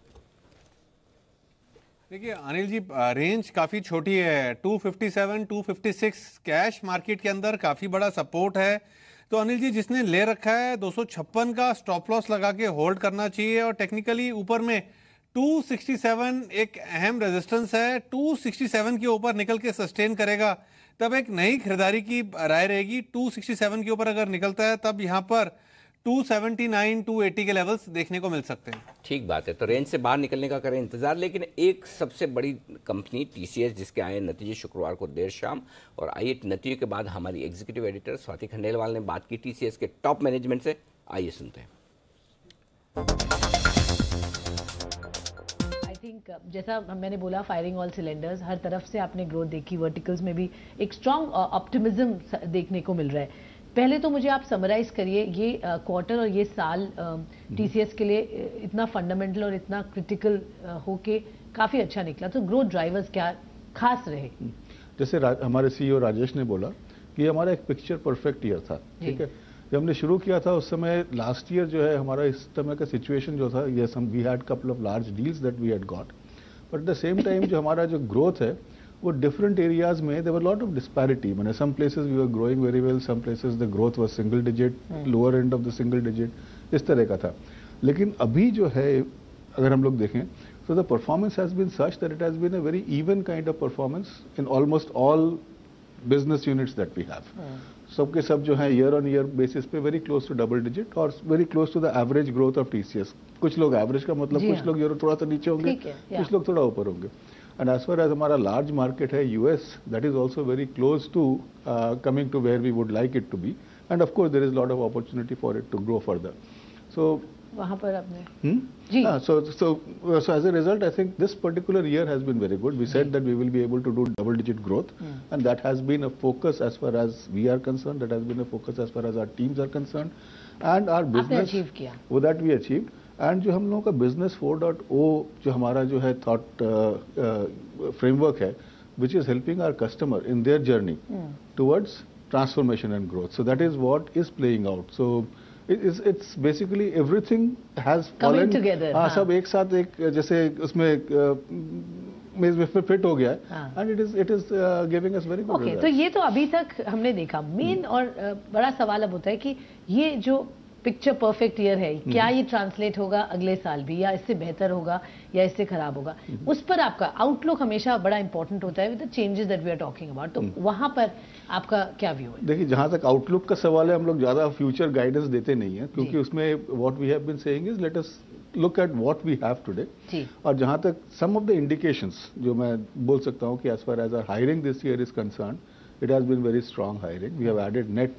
देखिए अनिल जी, रेंज काफी छोटी है, 257 256 कैश मार्केट के अंदर काफी बड़ा सपोर्ट है। तो अनिल जी, जिसने ले रखा है 256 का स्टॉप लॉस लगा के होल्ड करना चाहिए। और टेक्निकली ऊपर में 267 एक अहम रेजिस्टेंस है, 267 के ऊपर निकल के सस्टेन करेगा तब एक नई खरीदारी की राय रहेगी। 267 के ऊपर अगर निकलता है तब यहां पर 279 280 के लेवल्स देखने को मिल सकते हैं। ठीक बात है, तो रेंज से बाहर निकलने का करें इंतजार। लेकिन एक सबसे बड़ी कंपनी टीसीएस, जिसके आए नतीजे शुक्रवार को देर शाम, और आइए नतीजों के बाद हमारी एग्जीक्यूटिव एडिटर स्वाति खंडेलवाल ने बात की टीसीएस के टॉप मैनेजमेंट से। आइए सुनते हैं। आई थिंक जैसा मैंने बोला, फायरिंग ऑल सिलेंडर्स, हर तरफ से आपने ग्रोथ देखी, वर्टिकल्स में भी एक स्ट्रॉन्ग ऑप्टिमिज्म देखने को मिल रहा है। पहले तो मुझे आप समराइज करिए ये क्वार्टर और ये साल टीसीएस के लिए इतना फंडामेंटल और इतना क्रिटिकल होके काफी अच्छा निकला, तो ग्रोथ ड्राइवर्स क्या खास रहे? जैसे हमारे सीईओ राजेश ने बोला कि हमारा एक पिक्चर परफेक्ट ईयर था, ठीक है। जब हमने शुरू किया था उस समय लास्ट ईयर जो है हमारा इस समय का सिचुएशन जो था, yes we had couple of large deals that we had got, but at the same time जो हमारा जो ग्रोथ है वो डिफरेंट एरियाज में there were lot of disparity. मैंने some places we were growing very well, some places the growth was single digit, lower end of the single digit, इस तरह का था। लेकिन अभी जो है अगर हम लोग देखें तो the performance has been such that it has been a very even kind of performance in almost all business units that we have. सबके सब जो है ईयर ऑन ईयर बेसिस पे very close to double digit और very close to the average growth of TCS. कुछ लोग एवरेज का मतलब कुछ लोग यूरो थोड़ा सा नीचे होंगे, कुछ लोग थोड़ा ऊपर होंगे। And as far as हमारा large market है US, that is also very close to coming to where we would like it to be, and of course there is a lot of opportunity for it to grow further. So वहाँ पर आपने जी so as a result, I think this particular year has been very good. We said that we will be able to do double-digit growth, and that has been a focus as far as we are concerned. That has been a focus as far as our teams are concerned, and our business. achieve किया. With that we achieved. And जो हम लोगों का बिजनेस 4.0 जो हमारा जो है थॉट फ्रेमवर्क है, which is helping our customer in their journey towards transformation and growth, so that is what is playing out. So it's basically everything has fallen together, सब एक साथ एक जैसे उसमें में फिट हो गया है, and it is giving us very good result. तो ये तो अभी तक हमने देखा। मेन और बड़ा सवाल अब होता है कि ये जो पिक्चर परफेक्ट ईयर है, क्या ये ट्रांसलेट होगा अगले साल भी, या इससे बेहतर होगा या इससे खराब होगा? उस पर आपका आउटलुक हमेशा बड़ा इंपॉर्टेंट होता है with the changes that we are talking about. तो वहां पर आपका क्या व्यू है? देखिए, जहां तक आउटलुक का सवाल है, हम लोग ज्यादा फ्यूचर गाइडेंस देते नहीं है, क्योंकि उसमें what we have been saying is let us look at what we have today. और जहां तक सम ऑफ द इंडिकेशंस जो मैं बोल सकता हूं कि as far as our hiring this year is concern, it has been very strong hiring. We have added net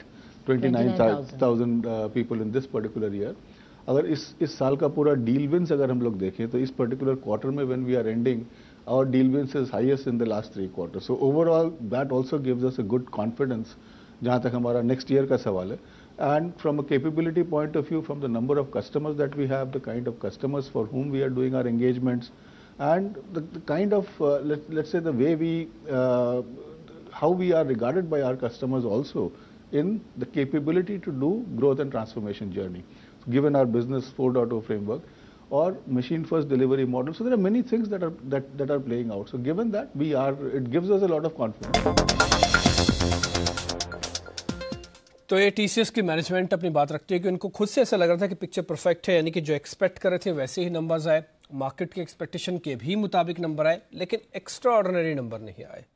29,000 people in this particular year. अगर इस साल का पूरा डील विंस अगर हम लोग देखें तो इस पर्टिकुलर क्वार्टर में when we are ending, our deal wins is highest in the last 3 quarters. So overall that also gives us a good confidence जहाँ तक हमारा next year का सवाल है. And from a capability point of view, from the number of customers that we have, the kind of customers for whom we are doing our engagements, and the kind of let's say the way we how we are regarded by our customers also in the capability to do growth and transformation journey, given our business 4.0 framework or machine first delivery model. So there are many things that are playing out. So given that, it gives us a lot of confidence. तो ये टीसीएस की मैनेजमेंट अपनी बात रखती है कि उनको खुद से ऐसा लग रहा था कि पिक्चर परफेक्ट है, यानी कि जो एक्सपेक्ट कर रहे थे वैसे ही नंबर्स आए, मार्केट के एक्सपेक्टेशन के भी मुताबिक नंबर आए, लेकिन एक्स्ट्रा ऑर्डिनरी नंबर नहीं आए।